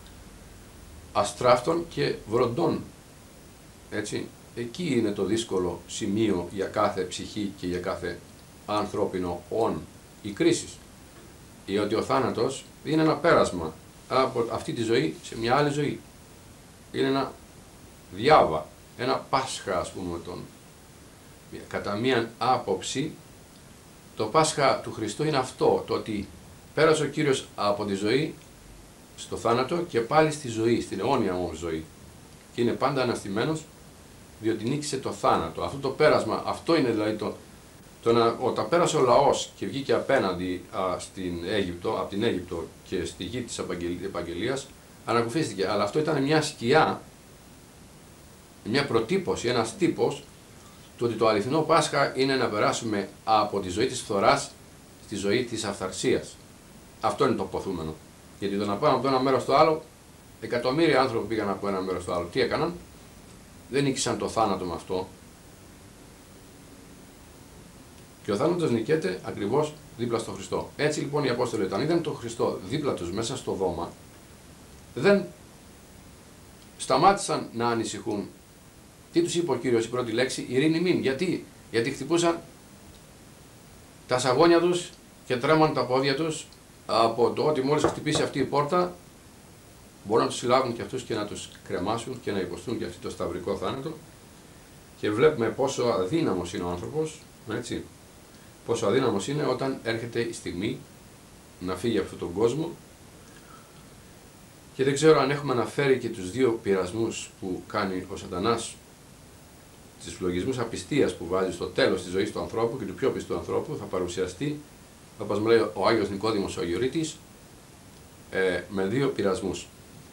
αστράφτων και βροντών. Έτσι, εκεί είναι το δύσκολο σημείο για κάθε ψυχή και για κάθε ανθρώπινο όν, η κρίση. Διότι ο θάνατος είναι ένα πέρασμα από αυτή τη ζωή σε μια άλλη ζωή. Είναι ένα διάβα, ένα Πάσχα, ας πούμε, τον... κατά μία άποψη, το Πάσχα του Χριστού είναι αυτό, το ότι πέρασε ο Κύριος από τη ζωή στο θάνατο και πάλι στη ζωή, στην αιώνια όμως ζωή. Και είναι πάντα αναστημένος, διότι νίκησε το θάνατο. Αυτό το πέρασμα, αυτό είναι δηλαδή το, το να, όταν πέρασε ο λαός και βγήκε απέναντι α, στην Αίγυπτο, από την Αίγυπτο και στη γη της επαγγελίας, ανακουφίστηκε. Αλλά αυτό ήταν μια σκιά, μια προτύπωση, ένας τύπος, του ότι το αληθινό Πάσχα είναι να περάσουμε από τη ζωή της φθοράς στη ζωή της αυθαρσίας. Αυτό είναι το ποθούμενο. Γιατί το να πάμε από το ένα μέρος στο άλλο, εκατομμύρια άνθρωποι πήγαν από ένα μέρος στο άλλο. Τι έκαναν? Δεν νίκησαν το θάνατο με αυτό. Και ο θάνατος νικέται ακριβώς δίπλα στο Χριστό. Έτσι λοιπόν οι Απόστολοι, όταν είδαν τον Χριστό δίπλα τους μέσα στο δώμα, δεν σταμάτησαν να ανησυχούν. Τι τους είπε ο Κύριος, η πρώτη λέξη? Ειρήνη μην. Γιατί? Γιατί χτυπούσαν τα σαγόνια τους και τρέμαν τα πόδια τους από το ότι μόλις χτυπήσει αυτή η πόρτα μπορούν να τους συλλάβουν και αυτούς και να τους κρεμάσουν και να υποστούν και αυτοί το σταυρικό θάνατο. Και βλέπουμε πόσο αδύναμος είναι ο άνθρωπος, έτσι, πόσο αδύναμος είναι όταν έρχεται η στιγμή να φύγει από αυτόν τον κόσμο. Και δεν ξέρω αν έχουμε αναφέρει και τους δύο πειρασμούς που κάνει ο Σατανάς, τις φλογισμούς απιστίας που βάζει στο τέλος της ζωής του ανθρώπου και του πιο πιστού ανθρώπου, θα παρουσιαστεί, όπως μου λέει ο Άγιος Νικόδημος ο Αγιορείτης, ε, με δύο πειρασμούς.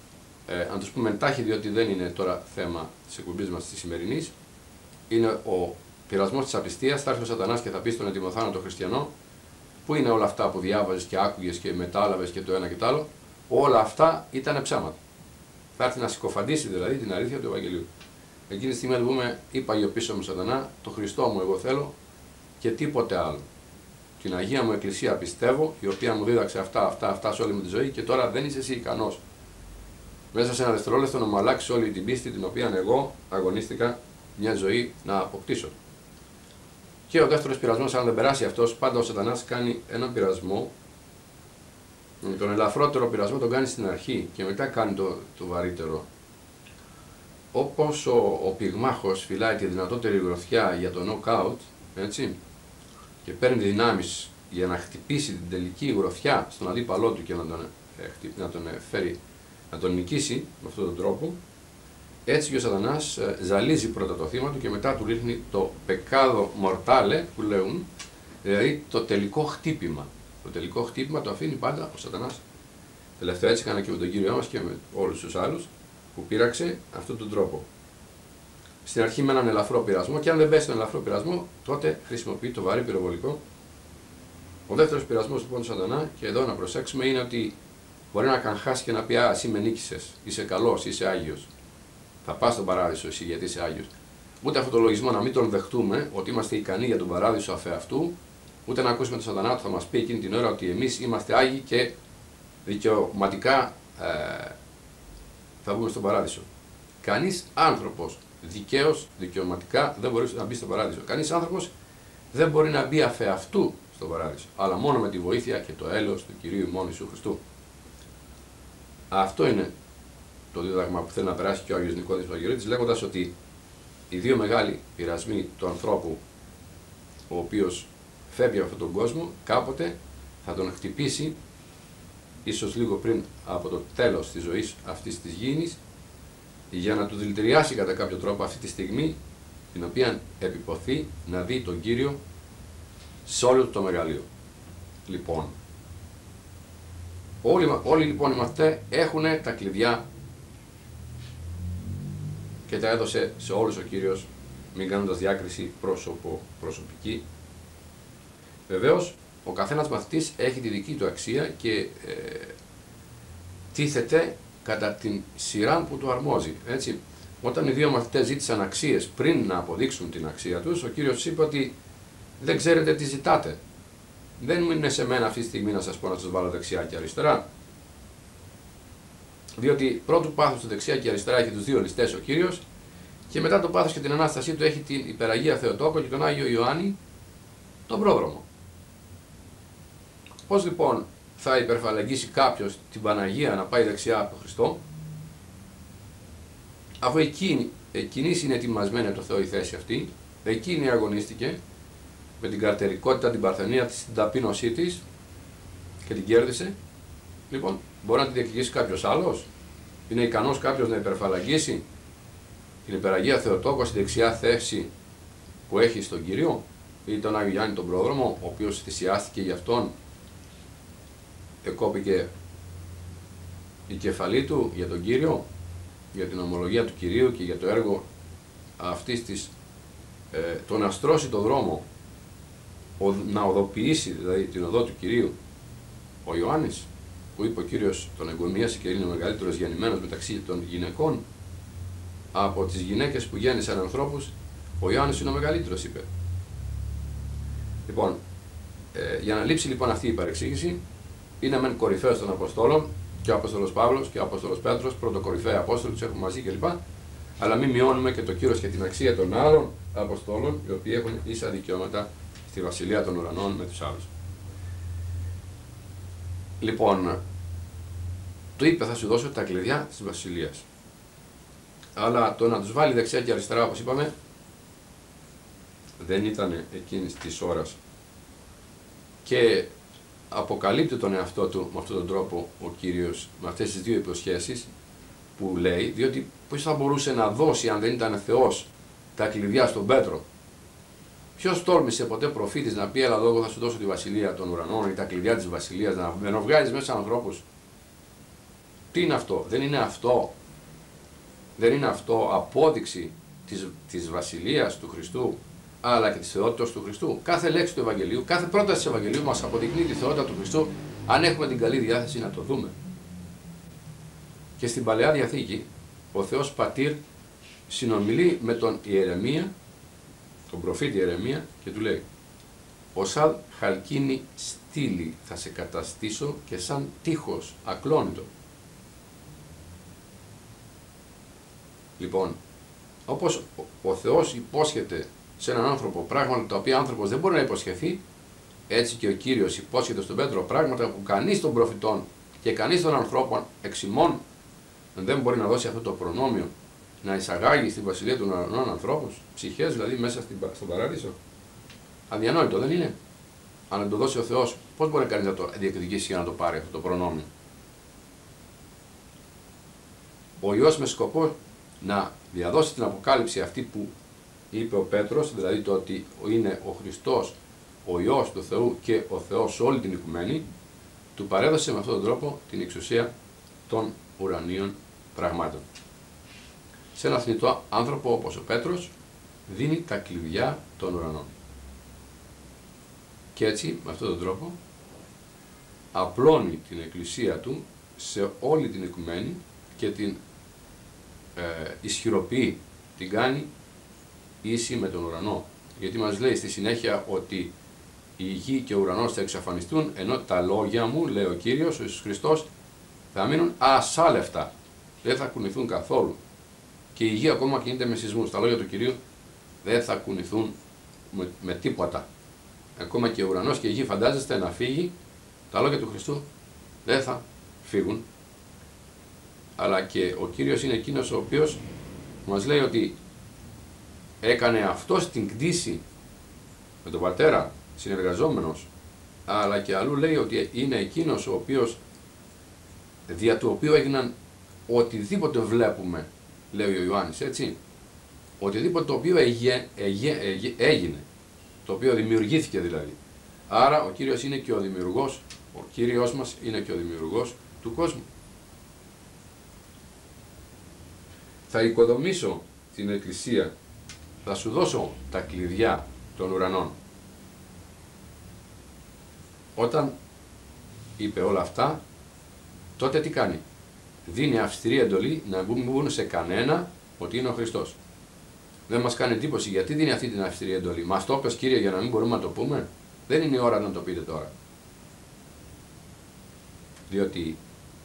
ε, να τους πούμε εντάχει, διότι δεν είναι τώρα θέμα της εκπομπής μας της σημερινής, είναι ο πειρασμός της απιστίας. Θα έρθει ο Σατανάς και θα πει στον ετοιμοθάνατο χριστιανό, πού είναι όλα αυτά που διάβαζες και άκουγες και μετάλαβες και το ένα και το άλλο, όλα αυτά ήταν ψέματα. Θα έρθει να συκοφαντήσει δηλαδή την αλήθεια του Ευαγγελίου. Εκείνη τη στιγμή θα πούμε, είπα για πίσω μου Σατανά, το Χριστό μου εγώ θέλω και τίποτε άλλο. Την Αγία μου Εκκλησία πιστεύω, η οποία μου δίδαξε αυτά, αυτά, αυτά σε όλη μου τη ζωή και τώρα δεν είσαι εσύ ικανός μέσα σε ένα δευτερόλεπτο να μου αλλάξει όλη την πίστη την οποία εγώ αγωνίστηκα μια ζωή να αποκτήσω. Και ο δεύτερος πειρασμός, αν δεν περάσει αυτός, πάντα ο Σατανάς κάνει έναν πειρασμό. Τον ελαφρότερο πειρασμό τον κάνει στην αρχή και μετά κάνει το, το βαρύτερο. Όπως ο, ο πυγμάχος φυλάει τη δυνατότερη γροθιά για το knockout, έτσι, και παίρνει δυνάμεις για να χτυπήσει την τελική γροθιά στον αντίπαλό του και να τον, ε, να τον φέρει, να τον νικήσει με αυτόν τον τρόπο, έτσι και ο Σατανάς ε, ζαλίζει πρώτα το θύμα του και μετά του ρίχνει το πεκάδο μορτάλε που λέουν, δηλαδή το τελικό χτύπημα. Το τελικό χτύπημα το αφήνει πάντα ο Σατανάς. Τελευταία έτσι έκανα και με τον Κύριό μας και με όλους τους άλλους που πείραξε αυτόν τον τρόπο. Στην αρχή με έναν ελαφρό πειρασμό και αν δεν πέσει στον ελαφρό πειρασμό, τότε χρησιμοποιεί το βαρύ πυροβολικό. Ο δεύτερος πειρασμός λοιπόν του Σατανά, και εδώ να προσέξουμε, είναι ότι μπορεί να καγχάσει και να πει: Α, εσύ με νίκησες, είσαι καλός, είσαι Άγιος. Θα πας στον παράδεισο εσύ γιατί είσαι Άγιος. Ούτε αυτό το λογισμό να μην τον δεχτούμε, ότι είμαστε ικανοί για τον παράδεισο αφ' αυτού, ούτε να ακούσουμε τον Σατανά που θα μας πει εκείνη την ώρα ότι εμείς είμαστε Άγιοι και δικαιωματικά ε, θα βγούμε στον παράδεισο. Κανείς άνθρωπος δικαίως, δικαιωματικά δεν μπορεί να μπει στον παράδεισο. Κανείς άνθρωπος δεν μπορεί να μπει αφ' αυτού στον παράδεισο, αλλά μόνο με τη βοήθεια και το έλεος του Κυρίου ημών Ιησού Χριστού. Αυτό είναι το δίδαγμα που θέλει να περάσει και ο Άγιος Νικόδημος Βαγγελίτης, λέγοντας ότι οι δύο μεγάλοι πειρασμοί του ανθρώπου, ο οποίος φεύγει από αυτόν τον κόσμο, κάποτε θα τον χτυπήσει, ίσως λίγο πριν από το τέλος της ζωής αυτής της γήινης, για να του δηλητηριάσει κατά κάποιο τρόπο αυτή τη στιγμή, την οποία επιποθεί να δει τον Κύριο σε όλο το μεγαλείο. Λοιπόν, όλοι, όλοι λοιπόν οι μαθητές έχουν τα κλειδιά και τα έδωσε σε όλους ο Κύριος, μην κάνοντας διάκριση πρόσωπο-προσωπική. Βεβαίως, ο καθένας μαθητής έχει τη δική του αξία και ε, τίθεται κατά την σειρά που του αρμόζει. Έτσι. Όταν οι δύο μαθητές ζήτησαν αξίες πριν να αποδείξουν την αξία τους, ο Κύριος είπε ότι δεν ξέρετε τι ζητάτε. Δεν είναι σε μένα αυτή τη στιγμή να σας πω να σας βάλω δεξιά και αριστερά. Διότι πρώτου πάθους του δεξιά και αριστερά έχει τους δύο ληστές ο Κύριος και μετά το πάθος και την Ανάστασή του έχει την Υπεραγία Θεοτόκο και τον Άγιο Ιωάννη τον πρόδρομο. Πώς λοιπόν θα υπερφαλαγγίσει κάποιος την Παναγία να πάει δεξιά από τον Χριστό, αφού εκείνη, εκείνης είναι ετοιμασμένη από το Θεό η θέση αυτή, εκείνη αγωνίστηκε με την καρτερικότητα, την παρθενία της, την ταπείνωσή της και την κέρδισε. Λοιπόν, μπορεί να την διεκδικήσει κάποιος άλλος? Είναι ικανός κάποιος να υπερφαλαγγίσει την Υπεραγία Θεοτόκο στη δεξιά θέση που έχει στον Κύριο, ή τον Άγιο Γιάννη τον Πρόδρομο, ο οποίος θυσιάστηκε για αυτόν, εκόπηκε η κεφαλή του για τον Κύριο, για την ομολογία του Κυρίου και για το έργο αυτής της, ε, το να στρώσει το δρόμο, ο, να οδοποιήσει δηλαδή την οδό του Κυρίου. Ο Ιωάννης, που είπε ο Κύριος τον εγκομίασε και είναι ο μεγαλύτερος γεννημένος μεταξύ των γυναικών, από τις γυναίκες που γέννησαν ανθρώπους, ο Ιωάννης είναι ο μεγαλύτερος, είπε. Λοιπόν, ε, για να λείψει λοιπόν αυτή η παρεξήγηση, είναι μεν κορυφαίος των Αποστόλων, και ο Απόστολος Παύλος και ο Απόστολος Πέτρος, πρωτοκορυφαίοι Απόστολοι, τους έχουμε μαζί κλπ. Αλλά μην μειώνουμε και το κύρος και την αξία των άλλων Αποστόλων, οι οποίοι έχουν ίσα δικαιώματα στη Βασιλεία των Ουρανών με τους άλλους. Λοιπόν, του είπε: θα σου δώσω τα κλειδιά της Βασιλείας. Αλλά το να τους βάλει δεξιά και αριστερά, όπως είπαμε, δεν ήταν εκείνης της ώρας. Και αποκαλύπτει τον εαυτό του με αυτόν τον τρόπο ο Κύριος, με αυτές τις δύο υποσχέσεις που λέει, διότι πώς θα μπορούσε να δώσει, αν δεν ήταν Θεός, τα κλειδιά στον Πέτρο? Ποιος τόλμησε ποτέ προφήτης να πει: έλα εδώ, εγώ θα σου δώσω τη Βασιλεία των Ουρανών ή τα κλειδιά της Βασιλείας, να βγάζεις μέσα ανθρώπους? Τι είναι αυτό? Δεν είναι αυτό Δεν είναι αυτό απόδειξη της, της βασιλείας του Χριστού, αλλά και της θεότητας του Χριστού? Κάθε λέξη του Ευαγγελίου, κάθε πρόταση του Ευαγγελίου μας αποδεικνύει τη θεότητα του Χριστού, αν έχουμε την καλή διάθεση να το δούμε. Και στην Παλαιά Διαθήκη, ο Θεός Πατήρ συνομιλεί με τον Ιερεμία, τον προφήτη Ιερεμία, και του λέει: «Ως χαλκίνη στήλη θα σε καταστήσω και σαν τείχος ακλόνητο». Λοιπόν, όπως ο Θεός υπόσχεται σε έναν άνθρωπο πράγματα τα οποία ο άνθρωπος δεν μπορεί να υποσχεθεί, έτσι και ο Κύριος υπόσχεται στον Πέτρο πράγματα που κανείς των προφητών και κανείς των ανθρώπων εξ ημών δεν μπορεί να δώσει αυτό το προνόμιο, να εισαγάγει στην βασιλεία των ουρανών ανθρώπους, ψυχές δηλαδή, μέσα στην, στον παράδεισο. Αδιανόητο δεν είναι? Αν δεν το δώσει ο Θεός, πώς μπορεί κανείς να το διεκδικήσει για να το πάρει αυτό το προνόμιο? Ο Υιός με σκοπό να διαδώσει την αποκάλυψη αυτή που είπε ο Πέτρος, δηλαδή το ότι είναι ο Χριστός, ο Υιός του Θεού και ο Θεός σε όλη την οικουμένη, του παρέδωσε με αυτόν τον τρόπο την εξουσία των ουρανίων πραγμάτων. Σε ένα θνητό άνθρωπο όπως ο Πέτρος δίνει τα κλειδιά των ουρανών. Και έτσι, με αυτόν τον τρόπο, απλώνει την εκκλησία του σε όλη την οικουμένη και την ε, ισχυροποιεί, την κάνει ίση με τον ουρανό. Γιατί μας λέει στη συνέχεια ότι η γη και ο ουρανός θα εξαφανιστούν, ενώ τα λόγια μου, λέει ο Κύριος, ο Ιησούς Χριστός, θα μείνουν ασάλευτα. Δεν θα κουνηθούν καθόλου. Και η γη ακόμα κινείται με σεισμούς. Τα λόγια του Κυρίου δεν θα κουνηθούν με, με τίποτα. Ακόμα και ο ουρανός και η γη φαντάζεστε να φύγει, τα λόγια του Χριστού δεν θα φύγουν. Αλλά και ο Κύριος είναι εκείνος ο οποίος μας λέει ότι έκανε αυτός την κτήση με τον Πατέρα συνεργαζόμενος, αλλά και αλλού λέει ότι είναι εκείνος ο οποίος, δια του οποίου έγιναν οτιδήποτε βλέπουμε, λέει ο Ιωάννης, έτσι, οτιδήποτε το οποίο εγε, εγε, εγε, έγινε, το οποίο δημιουργήθηκε δηλαδή. Άρα ο Κύριος είναι και ο δημιουργός, ο Κύριος μας είναι και ο δημιουργός του κόσμου. Θα οικοδομήσω την Εκκλησία, θα σου δώσω τα κλειδιά των ουρανών. Όταν είπε όλα αυτά, τότε τι κάνει? Δίνει αυστηρή εντολή να μην μπουν σε κανένα ότι είναι ο Χριστός. Δεν μας κάνει εντύπωση γιατί δίνει αυτή την αυστηρή εντολή? Μας το είπες, Κύριε, για να μην μπορούμε να το πούμε? Δεν είναι η ώρα να το πείτε τώρα. Διότι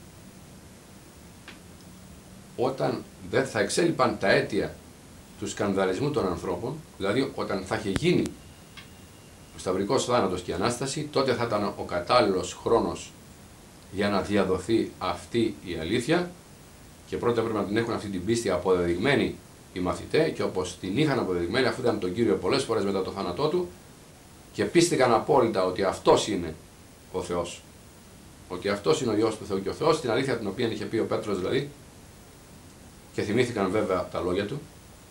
όταν δεν θα εξέλιπαν τα αίτια του σκανδαλισμού των ανθρώπων, δηλαδή όταν θα είχε γίνει ο σταυρικός θάνατος και η Ανάσταση, τότε θα ήταν ο κατάλληλος χρόνος για να διαδοθεί αυτή η αλήθεια, και πρώτα πρέπει να την έχουν αυτή την πίστη αποδεδειγμένη οι μαθητές, και όπως την είχαν αποδεδειγμένη αφού ήταν τον Κύριο πολλές φορές μετά το θάνατό του και πίστηκαν απόλυτα ότι αυτός είναι ο Θεός, ότι αυτός είναι ο Υιός του Θεού και ο Θεός, την αλήθεια την οποία είχε πει ο Πέτρος δηλαδή, και θυμήθηκαν βέβαια τα λόγια του,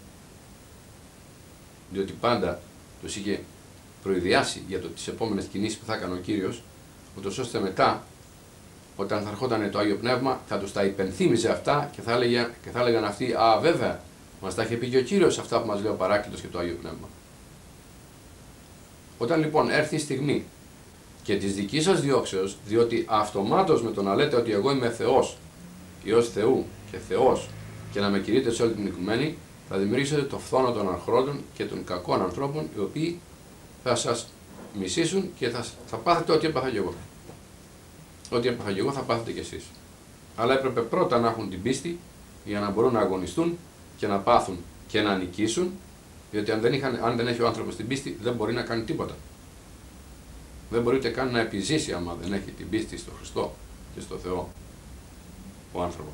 διότι πάντα τους είχε προειδιάσει για το, τις επόμενες κινήσεις που θα έκανε ο Κύριος, ούτως ώστε μετά, όταν θα ερχόταν το Άγιο Πνεύμα, θα τους τα υπενθύμιζε αυτά και θα, έλεγε, και θα έλεγαν αυτοί: «Α, βέβαια, μας τα είχε πει και ο Κύριος αυτά που μας λέει ο Παράκλητος και το Άγιο Πνεύμα». Όταν λοιπόν έρθει η στιγμή και της δικής σας διώξεως, διότι αυτομάτως με το να λέτε ότι εγώ είμαι Θεός, Υιός Θεού και Θεός, και να με κηρύτε σε όλη την οικουμένη, θα δημιουργήσετε το φθόνο των αρχόντων και των κακών ανθρώπων, οι οποίοι θα σας μισήσουν και θα, θα πάθετε ό,τι έπαθα και εγώ. Ό,τι έπαθα και εγώ θα πάθετε κι εσείς. Αλλά έπρεπε πρώτα να έχουν την πίστη για να μπορούν να αγωνιστούν και να πάθουν και να νικήσουν, διότι αν δεν, είχαν, αν δεν έχει ο άνθρωπος την πίστη, δεν μπορεί να κάνει τίποτα. Δεν μπορεί ούτε καν να επιζήσει άμα δεν έχει την πίστη στο Χριστό και στο Θεό ο άνθρωπος.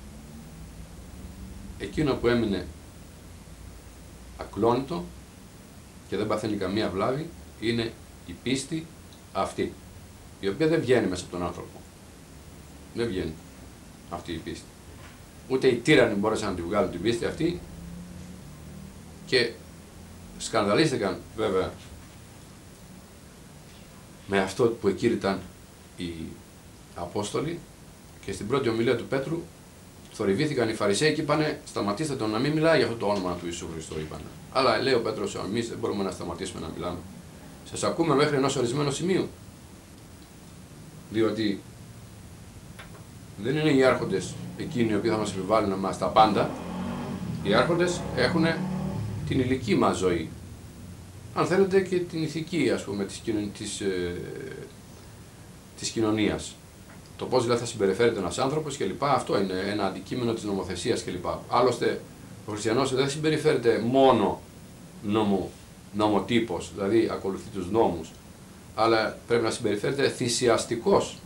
Εκείνο που έμεινε ακλόνητο και δεν παθαίνει καμία βλάβη είναι η πίστη αυτή, η οποία δεν βγαίνει μέσα από τον άνθρωπο. Δεν βγαίνει αυτή η πίστη. Ούτε οι τύρανοι μπόρεσαν να τη βγάλουν την πίστη αυτή, και σκανδαλίστηκαν βέβαια με αυτό που εκήρυταν οι Απόστολοι, και στην πρώτη ομιλία του Πέτρου θορυβήθηκαν οι Φαρισαίοι και είπανε: σταματήστε τον να μην μιλάει για αυτό το όνομα του Ιησού Χριστού, είπανε. Αλλά λέει ο Πέτρος: εμείς δεν μπορούμε να σταματήσουμε να μιλάμε. Σας ακούμε μέχρι ενός ορισμένου σημείου. Διότι δεν είναι οι άρχοντες εκείνοι οι οποίοι θα μας επιβάλλουν εμάς τα πάντα. Οι άρχοντες έχουν την ηλική μας ζωή. Αν θέλετε και την ηθική, ας πούμε, της, της, ε, της κοινωνίας. Το πώς δηλαδή θα συμπεριφέρεται ένας άνθρωπος κλπ. Αυτό είναι ένα αντικείμενο της νομοθεσίας κλπ. Άλλωστε, ο χριστιανός δεν συμπεριφέρεται μόνο νομο, νομοτύπος, δηλαδή ακολουθεί τους νόμους, αλλά πρέπει να συμπεριφέρεται θυσιαστικός.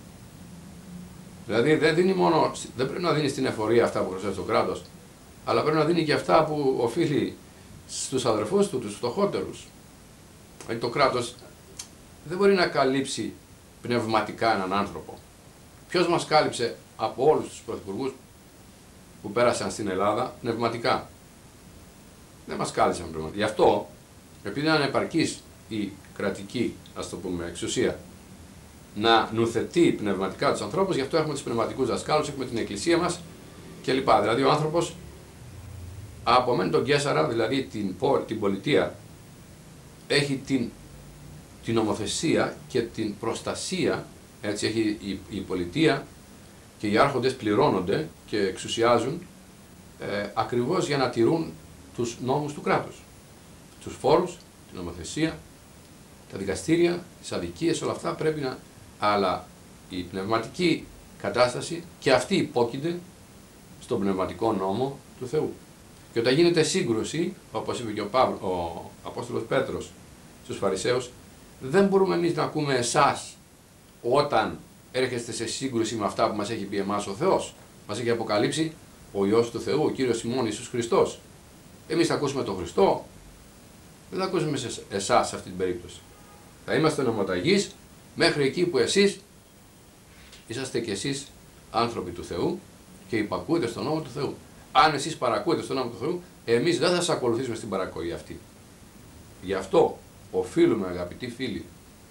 Δηλαδή δεν, δίνει μόνο, δεν πρέπει να δίνει στην εφορία αυτά που χρωστάει στο κράτος, αλλά πρέπει να δίνει και αυτά που οφείλει στους αδερφούς του, τους φτωχότερους. Δηλαδή το κράτος δεν μπορεί να καλύψει πνευματικά έναν άνθρωπο. Ποιος μας κάλυψε από όλους τους πρωθυπουργούς που πέρασαν στην Ελλάδα πνευματικά? Δεν μας κάλυψαν πνευματικά. Γι' αυτό, επειδή είναι ανεπαρκής η κρατική, ας το πούμε, εξουσία να νουθετεί πνευματικά τους ανθρώπους, γι' αυτό έχουμε τους πνευματικούς δασκάλους, έχουμε την εκκλησία μας κλπ. Δηλαδή ο άνθρωπος απομένει τον Καίσαρα, δηλαδή την, την πολιτεία, έχει την, την νομοθεσία και την προστασία. Έτσι έχει η, η πολιτεία και οι άρχοντες πληρώνονται και εξουσιάζουν ε, ακριβώς για να τηρούν τους νόμους του κράτους. Τους φόρους, την νομοθεσία, τα δικαστήρια, τις αδικίες, όλα αυτά πρέπει να... Αλλά η πνευματική κατάσταση και αυτή υπόκειται στον πνευματικό νόμο του Θεού. Και όταν γίνεται σύγκρουση, όπως είπε και ο, Παύλο, ο Απόστολος Πέτρος στους Φαρισαίους, δεν μπορούμε εμείς να ακούμε εσάς όταν έρχεστε σε σύγκρουση με αυτά που μας έχει πει εμάς ο Θεός. Μας έχει αποκαλύψει ο Υιός του Θεού, ο Κύριος ημών Ιησούς Χριστός. Εμείς θα ακούσουμε τον Χριστό, δεν θα ακούσουμε σε εσάς σε αυτή την περίπτωση. Θα είμαστε νομοταγείς μέχρι εκεί που εσείς είσαστε κι εσείς άνθρωποι του Θεού και υπακούετε στον νόμο του Θεού. Αν εσείς παρακούετε στον νόμο του Θεού, εμείς δεν θα σας ακολουθήσουμε στην παρακοή αυτή. Γι' αυτό οφείλουμε, αγαπητοί φίλοι,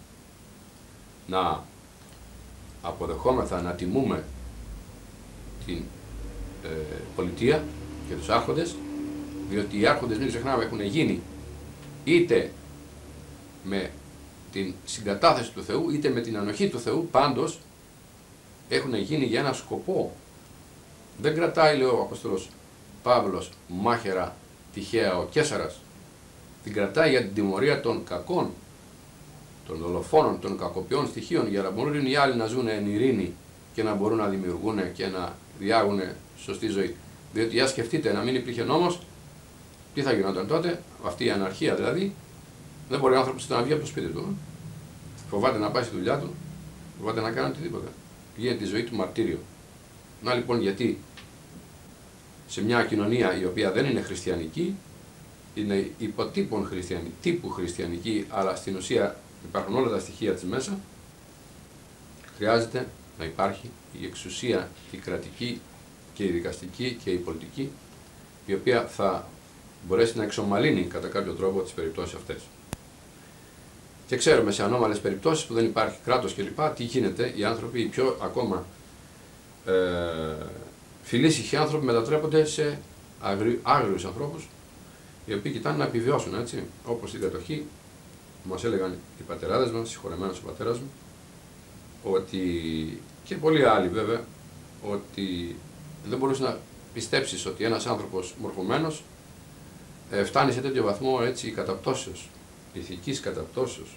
να αποδεχόμεθα, να τιμούμε την ε, πολιτεία και τους άρχοντες, διότι οι άρχοντες, μην ξεχνάμε, έχουν γίνει είτε με την συγκατάθεση του Θεού, είτε με την ανοχή του Θεού, πάντως έχουν γίνει για ένα σκοπό. Δεν κρατάει, λέει ο Απόστολος Παύλος, μάχαιρα τυχαία ο Καίσαρας. Την κρατάει για την τιμωρία των κακών, των δολοφόνων, των κακοποιών στοιχείων, για να μπορούν οι άλλοι να ζουν εν ειρήνη και να μπορούν να δημιουργούν και να διάγουν σωστή ζωή. Διότι, για σκεφτείτε, να μην υπήρχε νόμος, τι θα γινόταν τότε, αυτή η αναρχία δηλαδή, δεν μπορεί ο άνθρωπος να βγει από το σπίτι του. Φοβάται να πάει στη δουλειά του, φοβάται να κάνει οτιδήποτε. Γίνεται η ζωή του μαρτύριο. Να λοιπόν γιατί σε μια κοινωνία η οποία δεν είναι χριστιανική, είναι υποτύπων χριστιανική, τύπου χριστιανική, αλλά στην ουσία υπάρχουν όλα τα στοιχεία της μέσα, χρειάζεται να υπάρχει η εξουσία, η κρατική και η δικαστική και η πολιτική, η οποία θα μπορέσει να εξομαλύνει κατά κάποιο τρόπο τις περιπτώσεις αυτές. Και ξέρουμε σε ανώμαλες περιπτώσεις που δεν υπάρχει κράτος κλπ. Τι γίνεται, οι άνθρωποι, οι πιο ακόμα ε, φιλήσυχοι άνθρωποι μετατρέπονται σε αγρι, άγριους ανθρώπους, οι οποίοι κοιτάνε να επιβιώσουν, έτσι, όπως στην κατοχή που μας έλεγαν οι πατεράδες μας, συγχωρεμένος ο πατέρας μου, ότι, και πολλοί άλλοι βέβαια, ότι δεν μπορούσε να πιστέψεις ότι ένας άνθρωπος μορφωμένος ε, φτάνει σε τέτοιο βαθμό, έτσι, καταπτώσεως, ηθικής καταπτώσεως.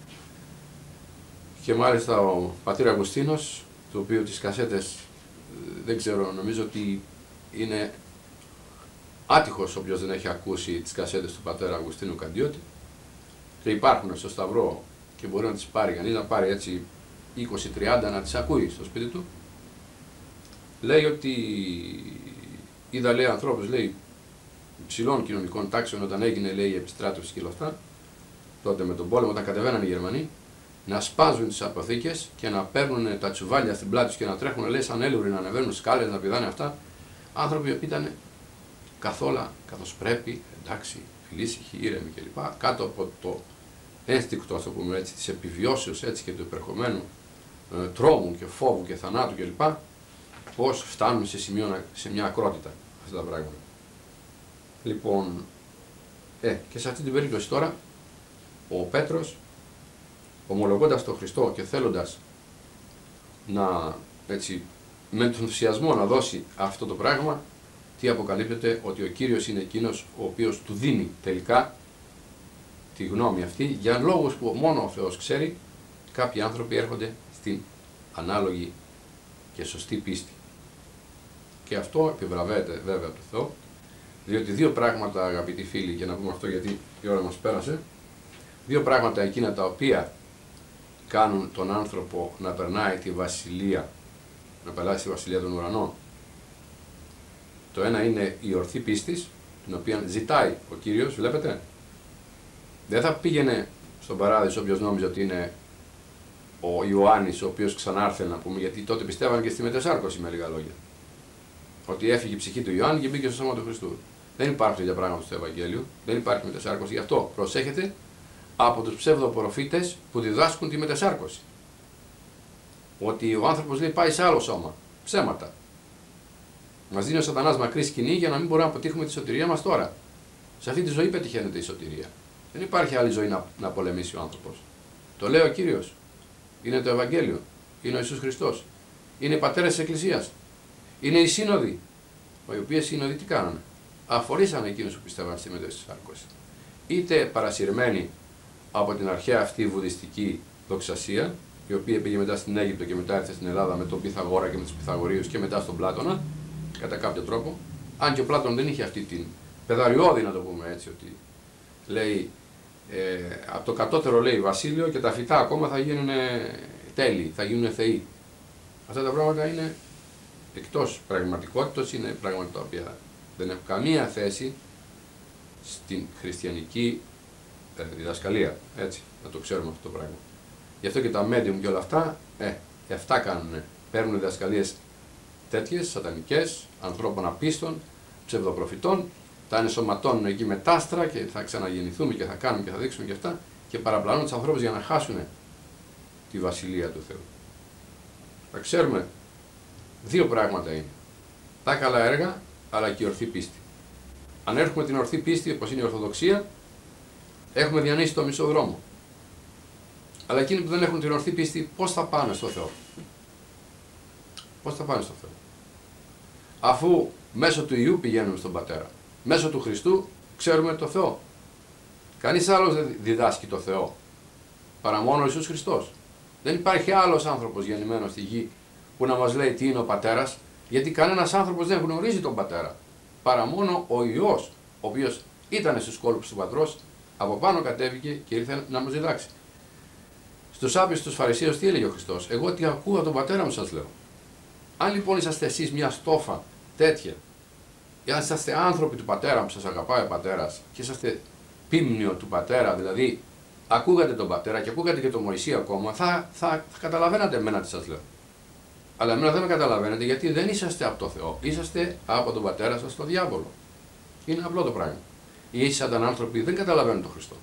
Και μάλιστα ο πατήρ Αυγουστίνος, του οποίου τις κασέτες δεν ξέρω, νομίζω ότι είναι άτυχος όποιος δεν έχει ακούσει τις κασέτες του πατέρα Αυγουστίνου Καντιώτη, και υπάρχουν στο Σταυρό και μπορεί να τις πάρει κανείς, να πάρει έτσι είκοσι τριάντα να τις ακούει στο σπίτι του. Λέει ότι είδα, λέει, ανθρώπους, λέει, υψηλών κοινωνικών τάξεων όταν έγινε, λέει, η επιστράτευση και όλα αυτά, τότε με τον πόλεμο, όταν κατεβαίναν οι Γερμανοί, να σπάζουν τις αποθήκες και να παίρνουν τα τσουβάλια στην πλάτη τους και να τρέχουν, λέει, σαν έλουροι, να ανεβαίνουν σκάλες, να πηδάνε αυτά. Άνθρωποι που ήταν καθόλου καθώς πρέπει, εντάξει, φιλήσυχοι, ήρεμοι κλπ. Κάτω από το ένστικτο, ας το πούμε έτσι, της επιβιώσεως, έτσι, και του υπερχομένου ε, τρόμου και φόβου και θανάτου κλπ. πώς φτάνουν σε, σημείο, σε μια ακρότητα αυτά τα πράγματα. Λοιπόν, ε, και σε αυτή την περίπτωση τώρα, ο Πέτρος, ομολογώντας τον Χριστό και θέλοντας να, έτσι, με ενθουσιασμό να δώσει αυτό το πράγμα, τι αποκαλύπτεται, ότι ο Κύριος είναι εκείνος ο οποίος του δίνει τελικά τη γνώμη αυτή, για λόγους που μόνο ο Θεός ξέρει. Κάποιοι άνθρωποι έρχονται στην ανάλογη και σωστή πίστη. Και αυτό επιβραβεύεται βέβαια του Θεού, διότι δύο πράγματα, αγαπητοί φίλοι, και να πούμε αυτό γιατί η ώρα μας πέρασε, δύο πράγματα εκείνα τα οποία κάνουν τον άνθρωπο να περνάει τη βασιλεία, να περάσει τη βασιλεία των ουρανών. Το ένα είναι η ορθή πίστης, την οποία ζητάει ο Κύριος, βλέπετε. Δεν θα πήγαινε στον παράδεισο όποιος νόμιζε ότι είναι ο Ιωάννης, ο οποίος ξανάρθε, να πούμε, γιατί τότε πιστεύαν και στη μετεσάρκωση, με λίγα λόγια. Ότι έφυγε η ψυχή του Ιωάννη και μπήκε στο σώμα του Χριστού. Δεν υπάρχουν τέτοια πράγματα στο Ευαγγέλιο, δεν υπάρχει μετεσάρκωση. Γι' αυτό προσέχετε από τους ψευδοπροφήτες που διδάσκουν τη μετεσάρκωση. Ότι ο άνθρωπος, λέει, πάει σε άλλο σώμα. Ψέματα. Μας δίνει ο Σατανάς μακρύ σκηνή για να μην μπορούμε να αποτύχουμε τη σωτηρία μας τώρα. Σε αυτή τη ζωή πετυχαίνεται η σωτηρία. Δεν υπάρχει άλλη ζωή να, να πολεμήσει ο άνθρωπος. Το λέει ο Κύριος. Είναι το Ευαγγέλιο. Είναι ο Ιησούς Χριστός. Είναι οι πατέρες της Εκκλησίας. Είναι οι σύνοδοι. Οι οποίες σύνοδοι τι κάνανε? Αφορήσανε εκείνους που πιστεύαν στη μετεσάρκωση. Είτε παρασυρμένοι από την αρχαία αυτή βουδιστική δοξασία, η οποία πήγε μετά στην Αίγυπτο και μετά ήρθε στην Ελλάδα με τον Πυθαγόρα και με τους Πυθαγορείους και μετά στον Πλάτωνα, κατά κάποιο τρόπο. Αν και ο Πλάτων δεν είχε αυτή την πεδαριώδη, να το πούμε έτσι, ότι λέει ε, από το κατώτερο, λέει, βασίλειο, και τα φυτά ακόμα θα γίνουν τέλειοι, θα γίνουν θεοί. Αυτά τα πράγματα είναι εκτός πραγματικότητας, είναι πράγματα τα οποία δεν έχουν καμία θέση στην χριστιανική ε, διδασκαλία. Έτσι, να το ξέρουμε αυτό το πράγμα. Γι' αυτό και τα medium και όλα αυτά, ε, και αυτά κάνουν. Παίρνουν διδασκαλίες τέτοιες, σατανικές, ανθρώπων απίστων, ψευδοπροφητών, τα ενσωματώνουν εκεί με τάστρα και θα ξαναγεννηθούμε και θα κάνουμε και θα δείξουμε και αυτά, και παραπλανούν τους ανθρώπους για να χάσουν τη βασιλεία του Θεού. Θα ξέρουμε, δύο πράγματα είναι. Τα καλά έργα, αλλά και η ορθή πίστη. Αν έχουμε την ορθή πίστη, όπως είναι η Ορθοδοξία, έχουμε διανύσει το μισό δρόμο. Αλλά εκείνοι που δεν έχουν την ορθή πίστη, πώς θα πάνε στο Θεό? Πώς θα πάνε στο Θεό? Αφού μέσω του Υιού πηγαίνουμε στον Πατέρα, μέσω του Χριστού ξέρουμε το Θεό. Κανείς άλλος δεν διδάσκει το Θεό, παρά μόνο ο Ιησούς Χριστός. Δεν υπάρχει άλλος άνθρωπος γεννημένος στη γη που να μας λέει τι είναι ο Πατέρας, γιατί κανένας άνθρωπος δεν γνωρίζει τον Πατέρα, παρά μόνο ο Υιός, ο οποίος ήταν στους κόλπους του Πατρός, από πάνω κατέβηκε και ήρθε να μας διδάξει. Στους άπιστους Φαρισαίους τι έλεγε ο Χριστός? Εγώ τι ακούω τον Πατέρα μου σας λέω. Αν λοιπόν είσαστε εσείς μια στόφα τέτοια, ή αν είσαστε άνθρωποι του Πατέρα που σας αγαπάει ο Πατέρας και είσαστε πίμνιο του Πατέρα, δηλαδή ακούγατε τον Πατέρα και ακούγατε και τον Μωυσή ακόμα, θα, θα, θα καταλαβαίνατε εμένα τι σας λέω. Αλλά εμένα δεν με καταλαβαίνετε, γιατί δεν είσαστε από το Θεό, είσαστε από τον Πατέρα σας, τον διάβολο. Είναι απλό το πράγμα. Οι ίσοι σαν άνθρωποι δεν καταλαβαίνουν τον Χριστό.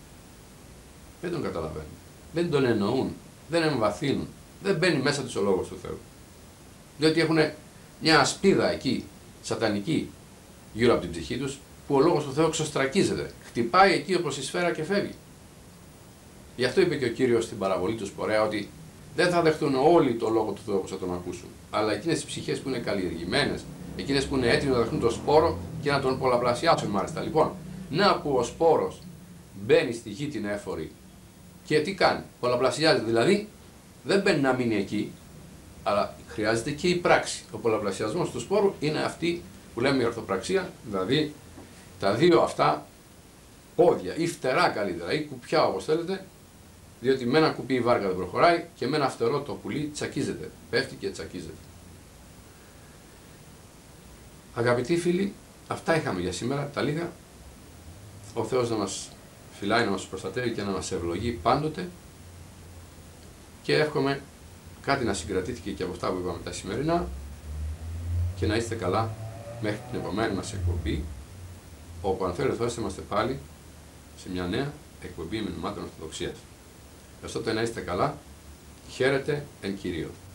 Δεν τον καταλαβαίνουν. Δεν τον εννοούν. Δεν εμβαθύνουν. Δεν μπαίνει μέσα τους ο λόγος του Θεού. Διότι έχουν μια ασπίδα εκεί, σατανική, γύρω από την ψυχή τους, που ο λόγος του Θεού ξοστρακίζεται. Χτυπάει εκεί όπως η σφαίρα και φεύγει. Γι' αυτό είπε και ο Κύριος στην παραβολή του Σπορέα ότι δεν θα δεχτούν όλοι το λόγο του Θεού όπως θα τον ακούσουν. Αλλά εκείνες τις ψυχές που είναι καλλιεργημένες, εκείνες που είναι έτοιμες να δεχτούν τον σπόρο και να τον πολλαπλασιάσουν μάλιστα. Λοιπόν, να που ο σπόρος μπαίνει στη γη την έφορη και τι κάνει? Πολλαπλασιάζεται. Δηλαδή δεν μπαίνει να μείνει εκεί, αλλά χρειάζεται και η πράξη. Ο πολλαπλασιασμός του σπόρου είναι αυτή που λέμε η ορθοπραξία, δηλαδή τα δύο αυτά πόδια ή φτερά καλύτερα ή κουπιά όπως θέλετε, διότι με ένα κουπί η βάρκα δεν προχωράει και με ένα φτερό το πουλί τσακίζεται, πέφτει και τσακίζεται. Αγαπητοί φίλοι, αυτά είχαμε για σήμερα, τα λίγα. Ο Θεός να μας φυλάει, να μας προστατεύει και να μας ευλογεί πάντοτε, και εύχομαι κάτι να συγκρατήθηκε και από αυτά που είπαμε τα σημερινά, και να είστε καλά μέχρι την επόμενη μας εκπομπή, όπου αν θέλετε θα είμαστε πάλι σε μια νέα εκπομπή μηνυμάτων Ορθοδοξίας. Ευχαριστώ, να είστε καλά. Χαίρετε εν Κυρίω.